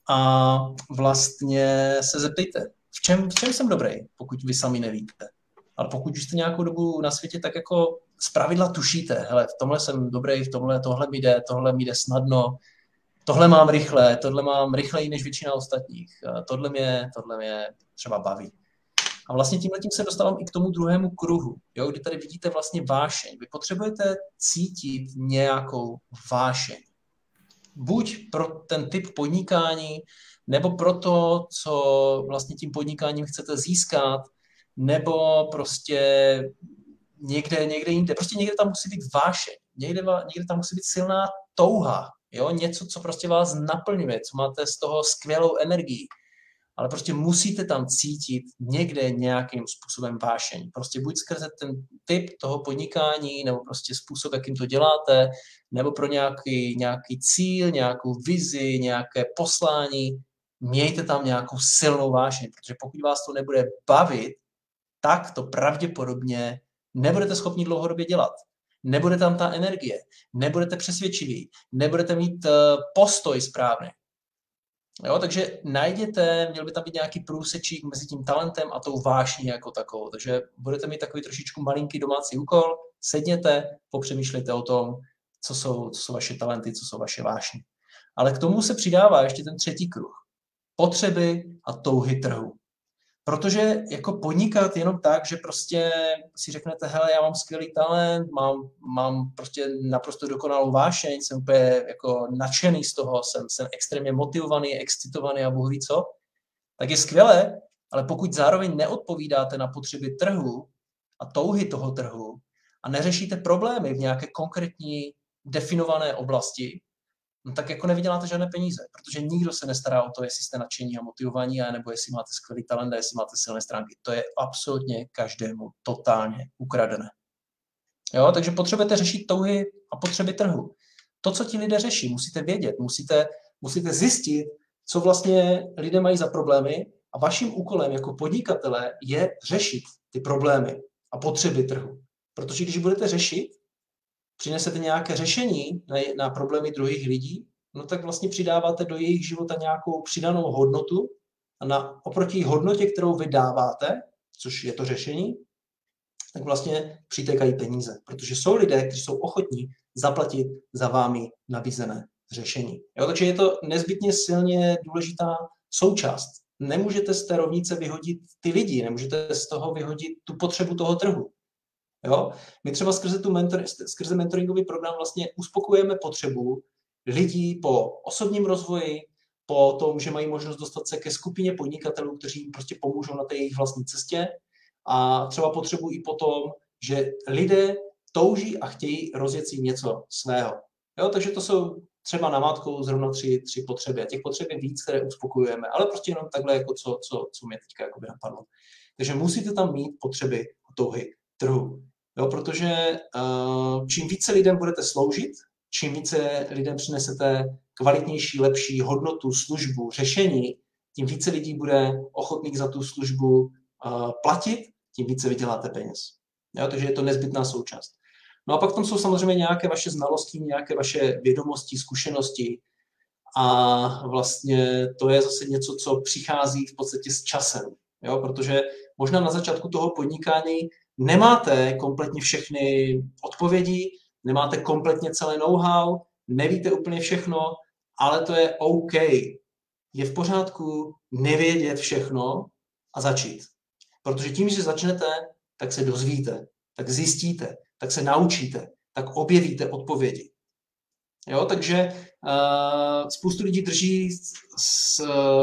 a vlastně se zeptejte, v čem, v čem jsem dobrý, pokud vy sami nevíte. Ale pokud už jste nějakou dobu na světě, tak jako zpravidla tušíte, hele, v tomhle jsem dobrý, v tomhle, tohle mi jde, tohle mi jde snadno, tohle mám rychle, tohle mám rychleji než většina ostatních, tohle mě, tohle mě třeba baví. A vlastně tímhletím se dostávám i k tomu druhému kruhu, jo, kdy tady vidíte vlastně vášeň. Vy potřebujete cítit nějakou vášeň. Buď pro ten typ podnikání, nebo pro to, co vlastně tím podnikáním chcete získat, nebo prostě někde, někde jinde. Prostě někde tam musí být vášeň, někde, někde tam musí být silná touha, jo? Něco, co prostě vás naplňuje, co máte z toho skvělou energii. Ale prostě musíte tam cítit někde nějakým způsobem vášeň. Prostě buď skrze ten typ toho podnikání, nebo prostě způsob, jakým to děláte, nebo pro nějaký, nějaký cíl, nějakou vizi, nějaké poslání. Mějte tam nějakou silnou vášeň, protože pokud vás to nebude bavit, tak to pravděpodobně nebudete schopni dlouhodobě dělat. Nebude tam ta energie, nebudete přesvědčiví, nebudete mít postoj správný. Jo, takže najděte, měl by tam být nějaký průsečík mezi tím talentem a tou vášní jako takovou. Takže budete mít takový trošičku malinký domácí úkol, sedněte, popřemýšlejte o tom, co jsou, co jsou vaše talenty, co jsou vaše vášně. Ale k tomu se přidává ještě ten třetí kruh. Potřeby a touhy trhu. Protože jako podnikat jenom tak, že prostě si řeknete, hele, já mám skvělý talent, mám, mám prostě naprosto dokonalou vášeň, jsem úplně jako nadšený z toho, jsem, jsem extrémně motivovaný, excitovaný a bůh ví co, tak je skvělé, ale pokud zároveň neodpovídáte na potřeby trhu a touhy toho trhu a neřešíte problémy v nějaké konkrétní definované oblasti, no tak jako nevyděláte žádné peníze, protože nikdo se nestará o to, jestli jste nadšení a motivovaní, nebo jestli máte skvělý talent a jestli máte silné stránky. To je absolutně každému totálně ukradené. Jo, takže potřebujete řešit touhy a potřeby trhu. To, co ti lidé řeší, musíte vědět, musíte, musíte zjistit, co vlastně lidé mají za problémy a vaším úkolem jako podnikatele je řešit ty problémy a potřeby trhu. Protože když budete řešit, přinesete nějaké řešení na, na problémy druhých lidí, no tak vlastně přidáváte do jejich života nějakou přidanou hodnotu a na, oproti hodnotě, kterou vy dáváte, což je to řešení, tak vlastně přitékají peníze, protože jsou lidé, kteří jsou ochotní zaplatit za vámi nabízené řešení. Jo, takže je to nezbytně silně důležitá součást. Nemůžete z té rovnice vyhodit ty lidi, nemůžete z toho vyhodit tu potřebu toho trhu. Jo? My třeba skrze, tu mentor, skrze mentoringový program vlastně uspokojujeme potřebu, lidí po osobním rozvoji, po tom, že mají možnost dostat se ke skupině podnikatelů, kteří jim prostě pomůžou na té jejich vlastní cestě a třeba potřebují i po tom, že lidé touží a chtějí rozjet si něco svého. Jo, takže to jsou třeba namátkou zrovna tři, tři potřeby. A těch potřeb je víc, které uspokojujeme, ale prostě jenom takhle, jako co, co, co mě teďka jakoby napadlo. Takže musíte tam mít potřeby a touhy trhu. Jo, protože uh, čím více lidem budete sloužit, čím více lidem přinesete kvalitnější, lepší hodnotu, službu, řešení, tím více lidí bude ochotných za tu službu uh, platit, tím více vyděláte peněz. Jo, takže je to nezbytná součást. No a pak tam jsou samozřejmě nějaké vaše znalosti, nějaké vaše vědomosti, zkušenosti a vlastně to je zase něco, co přichází v podstatě s časem. Jo, protože možná na začátku toho podnikání nemáte kompletně všechny odpovědi, nemáte kompletně celé know-how, nevíte úplně všechno, ale to je OK. Je v pořádku nevědět všechno a začít. Protože tím, že začnete, tak se dozvíte, tak zjistíte, tak se naučíte, tak objevíte odpovědi. Jo, takže uh, spoustu lidí drží s, s,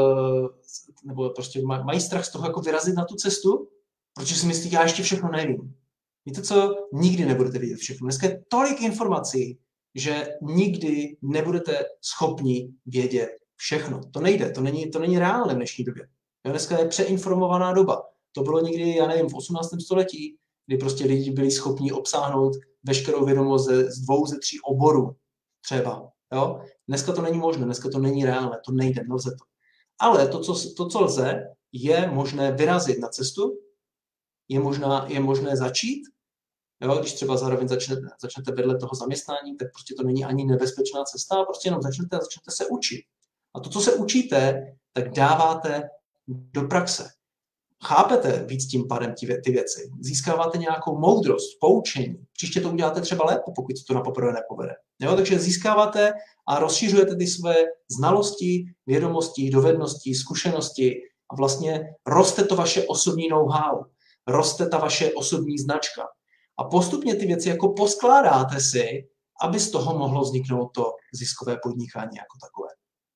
nebo prostě mají strach z toho, jako vyrazit na tu cestu, protože si myslí, já ještě všechno nevím. Víte co? Nikdy nebudete vědět všechno. Dneska je tolik informací, že nikdy nebudete schopni vědět všechno. To nejde, to není, to není reálné v dnešní době. Jo, dneska je přeinformovaná doba. To bylo někdy, já nevím, v osmnáctém století, kdy prostě lidi byli schopni obsáhnout veškerou vědomost ze, z dvou, ze tří oborů třeba. Jo? Dneska to není možné, dneska to není reálné, to nejde, nelze to. Ale to, co, to, co lze, je možné vyrazit na cestu, je, možná, je možné začít, jo? Když třeba zároveň začnete, začnete vedle toho zaměstnání, tak prostě to není ani nebezpečná cesta, prostě jenom začnete a začnete se učit. A to, co se učíte, tak dáváte do praxe. Chápete víc tím pádem ty, ty věci. Získáváte nějakou moudrost, poučení. Příště to uděláte třeba lépe, pokud se to na poprvé nepovede. Jo? Takže získáváte a rozšiřujete ty své znalosti, vědomosti, dovednosti, zkušenosti a vlastně roste to vaše osobní know-how, roste ta vaše osobní značka. A postupně ty věci jako poskládáte si, aby z toho mohlo vzniknout to ziskové podnikání jako takové.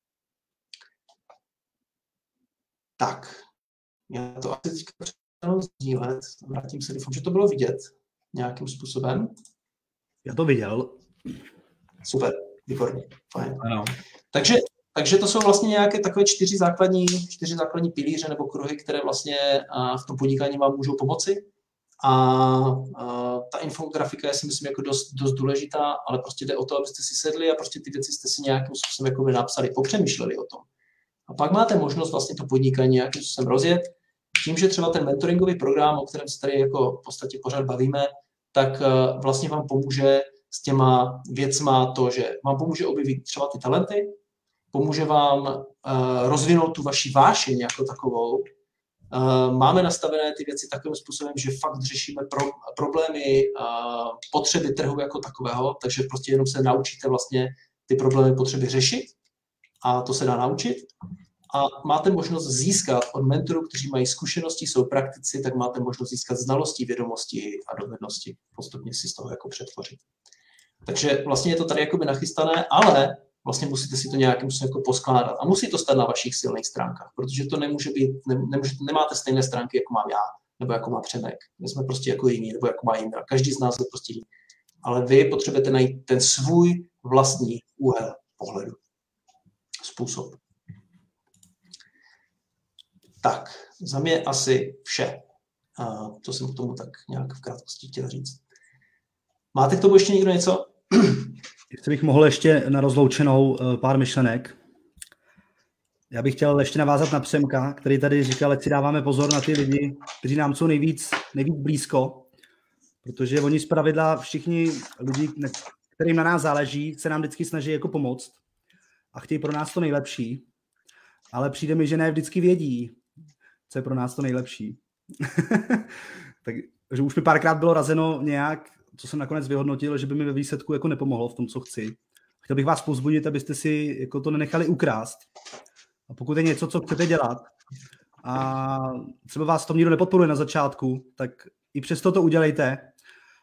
Tak. Já to asi teďka přestanu sdílet, vrátím se, doufám, že to bylo vidět nějakým způsobem. Já to viděl. Super, výborně, fajn. Ano. Takže, takže to jsou vlastně nějaké takové čtyři základní, čtyři základní pilíře nebo kruhy, které vlastně v tom podnikání vám můžou pomoci. A, a ta infografika je si myslím jako dost, dost důležitá, ale prostě jde o to, abyste si sedli a prostě ty věci jste si nějakým způsobem jako napsali, popřemýšleli o tom. A pak máte možnost vlastně to podnikání nějakým způsobem rozjet. Tím, že třeba ten mentoringový program, o kterém se tady jako v podstatě pořád bavíme, tak vlastně vám pomůže s těma věcma to, že vám pomůže objevit třeba ty talenty, pomůže vám rozvinout tu vaši vášeň jako takovou. Máme nastavené ty věci takovým způsobem, že fakt řešíme pro, problémy, potřeby trhu jako takového, takže prostě jenom se naučíte vlastně ty problémy, potřeby řešit a to se dá naučit. A máte možnost získat od mentorů, kteří mají zkušenosti, jsou praktici, tak máte možnost získat znalosti, vědomosti a dovednosti. Postupně si z toho jako přetvořit. Takže vlastně je to tady jakoby nachystané, ale vlastně musíte si to nějakým způsobem jako poskládat. A musí to stát na vašich silných stránkách, protože to nemůže být, ne, nemůže, nemáte stejné stránky, jako mám já, nebo jako má Přemek. My jsme prostě jako jiní, nebo jako má Jindra. Každý z nás je prostě jiný. Ale vy potřebujete najít ten svůj vlastní úhel pohledu. Způsob. Tak, za mě asi vše. A to jsem k tomu tak nějak v krátkosti chtěl říct. Máte k tomu ještě někdo něco? Jestli bych mohl ještě na rozloučenou pár myšlenek. Já bych chtěl ještě navázat na Přemka, který tady říkal, ať si dáváme pozor na ty lidi, kteří nám jsou nejvíc, nejvíc blízko, protože oni zpravidla všichni lidi, kterým na nás záleží, se nám vždycky snaží jako pomoct a chtějí pro nás to nejlepší, ale přijde mi, že ne vždycky vědí, co je pro nás to nejlepší. Takže už mi párkrát bylo razeno nějak, co jsem nakonec vyhodnotil, že by mi ve výsledku jako nepomohlo v tom, co chci. Chtěl bych vás povzbudit, abyste si jako to nenechali ukrást. A pokud je něco, co chcete dělat a třeba vás to nikdo nepodporuje na začátku, tak i přesto to udělejte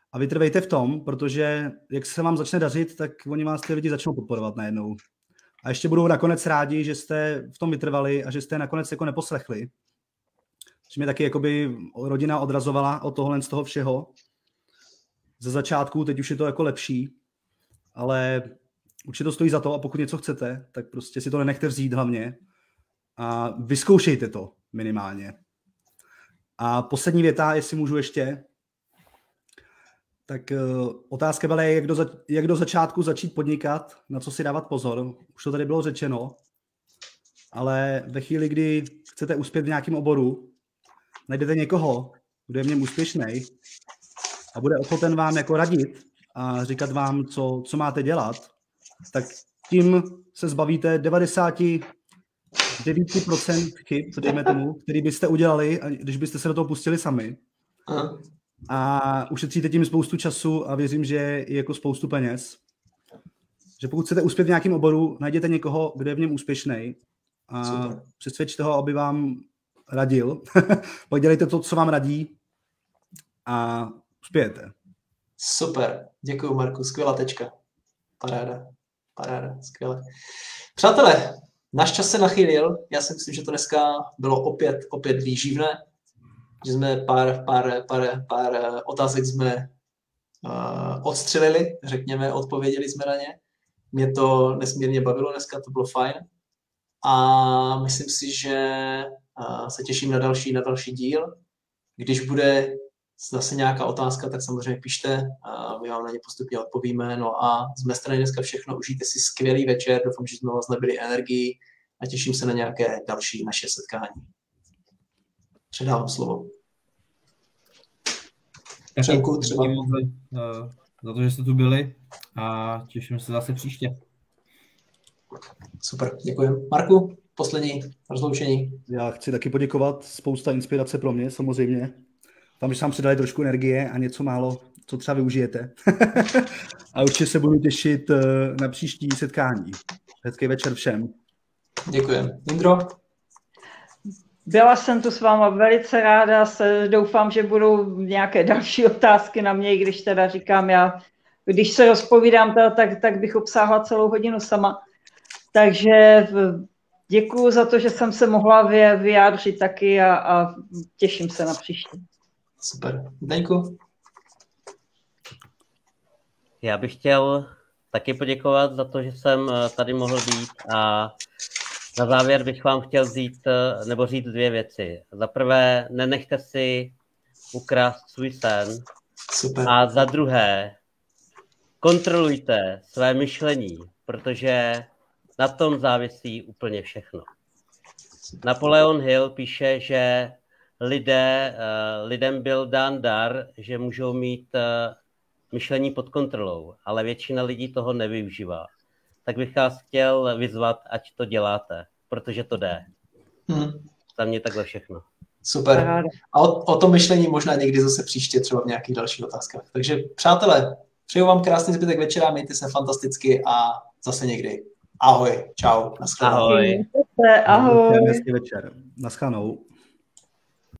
a vytrvejte v tom, protože jak se vám začne dařit, tak oni vás ty lidi začnou podporovat najednou. A ještě budou nakonec rádi, že jste v tom vytrvali a že jste nakonec jako neposlechli. Že mě taky jakoby rodina odrazovala od tohohle z toho všeho. Ze začátku, teď už je to jako lepší, ale určitě to stojí za to a pokud něco chcete, tak prostě si to nenechte vzít hlavně a vyzkoušejte to minimálně. A poslední věta, jestli můžu ještě, tak uh, otázka byla, jak do, za, jak do začátku začít podnikat, na co si dávat pozor. Už to tady bylo řečeno, ale ve chvíli, kdy chcete uspět v nějakém oboru, najdete někoho, kdo je v něm úspěšný a bude ochoten vám jako radit a říkat vám, co, co máte dělat, tak tím se zbavíte devadesát devět procent chyb, dejme tomu, který byste udělali, když byste se do toho pustili sami. Aha. A ušetříte tím spoustu času a věřím, že i jako spoustu peněz. Že pokud chcete uspět v nějakém oboru, najděte někoho, kdo je v něm úspěšný a super. Přesvědčte ho, aby vám radil. Pak dělejte to, co vám radí a uspějete. Super, děkuju Marku, skvělá tečka. Paráda, paráda, skvěle. Přátelé, náš čas se nachýlil, já si myslím, že to dneska bylo opět, opět výživné, že jsme pár, pár, pár, pár otázek jsme uh, odstřelili, řekněme, odpověděli jsme na ně. Mě to nesmírně bavilo dneska, to bylo fajn. A myslím si, že uh, se těším na další, na další díl. Když bude zase nějaká otázka, tak samozřejmě pište, a my vám na ně postupně odpovíme. No a z mé strany dneska všechno. Užijte si skvělý večer, doufám, že jsme vás nabili energii a těším se na nějaké další naše setkání. Předávám slovo. Přemku třeba. Za to, že jste tu byli a těším se zase příště. Super, děkuji. Marku, poslední rozloučení. Já chci taky poděkovat, spousta inspirace pro mě samozřejmě. Tam, že jsem přidali trošku energie a něco málo, co třeba využijete. A určitě se budu těšit na příští setkání. Hezký večer všem. Děkuji. Indro? Byla jsem tu s váma velice ráda, se, doufám, že budou nějaké další otázky na mě, i když teda říkám, já, když se rozpovídám, teda, tak, tak bych obsáhla celou hodinu sama. Takže děkuju za to, že jsem se mohla vyjádřit taky a, a těším se na příště. Super. Zdeňku? Já bych chtěl taky poděkovat za to, že jsem tady mohl být a na závěr bych vám chtěl vzít, nebo říct dvě věci. Za prvé, nenechte si ukrást svůj sen. Super. A za druhé, kontrolujte své myšlení, protože na tom závisí úplně všechno. Super. Napoleon Hill píše, že lidé, lidem byl dán dar, že můžou mít myšlení pod kontrolou, ale většina lidí toho nevyužívá. Tak bych vás chtěl vyzvat, ať to děláte, protože to jde. Hmm. Za mě takhle všechno. Super. A o, o tom myšlení možná někdy zase příště, třeba v nějakých dalších otázkách. Takže přátelé, přeju vám krásný zbytek večera, mějte se fantasticky a zase někdy. Ahoj, čau, naschledanou. Ahoj. Ahoj. Hezký večer. Naschledanou.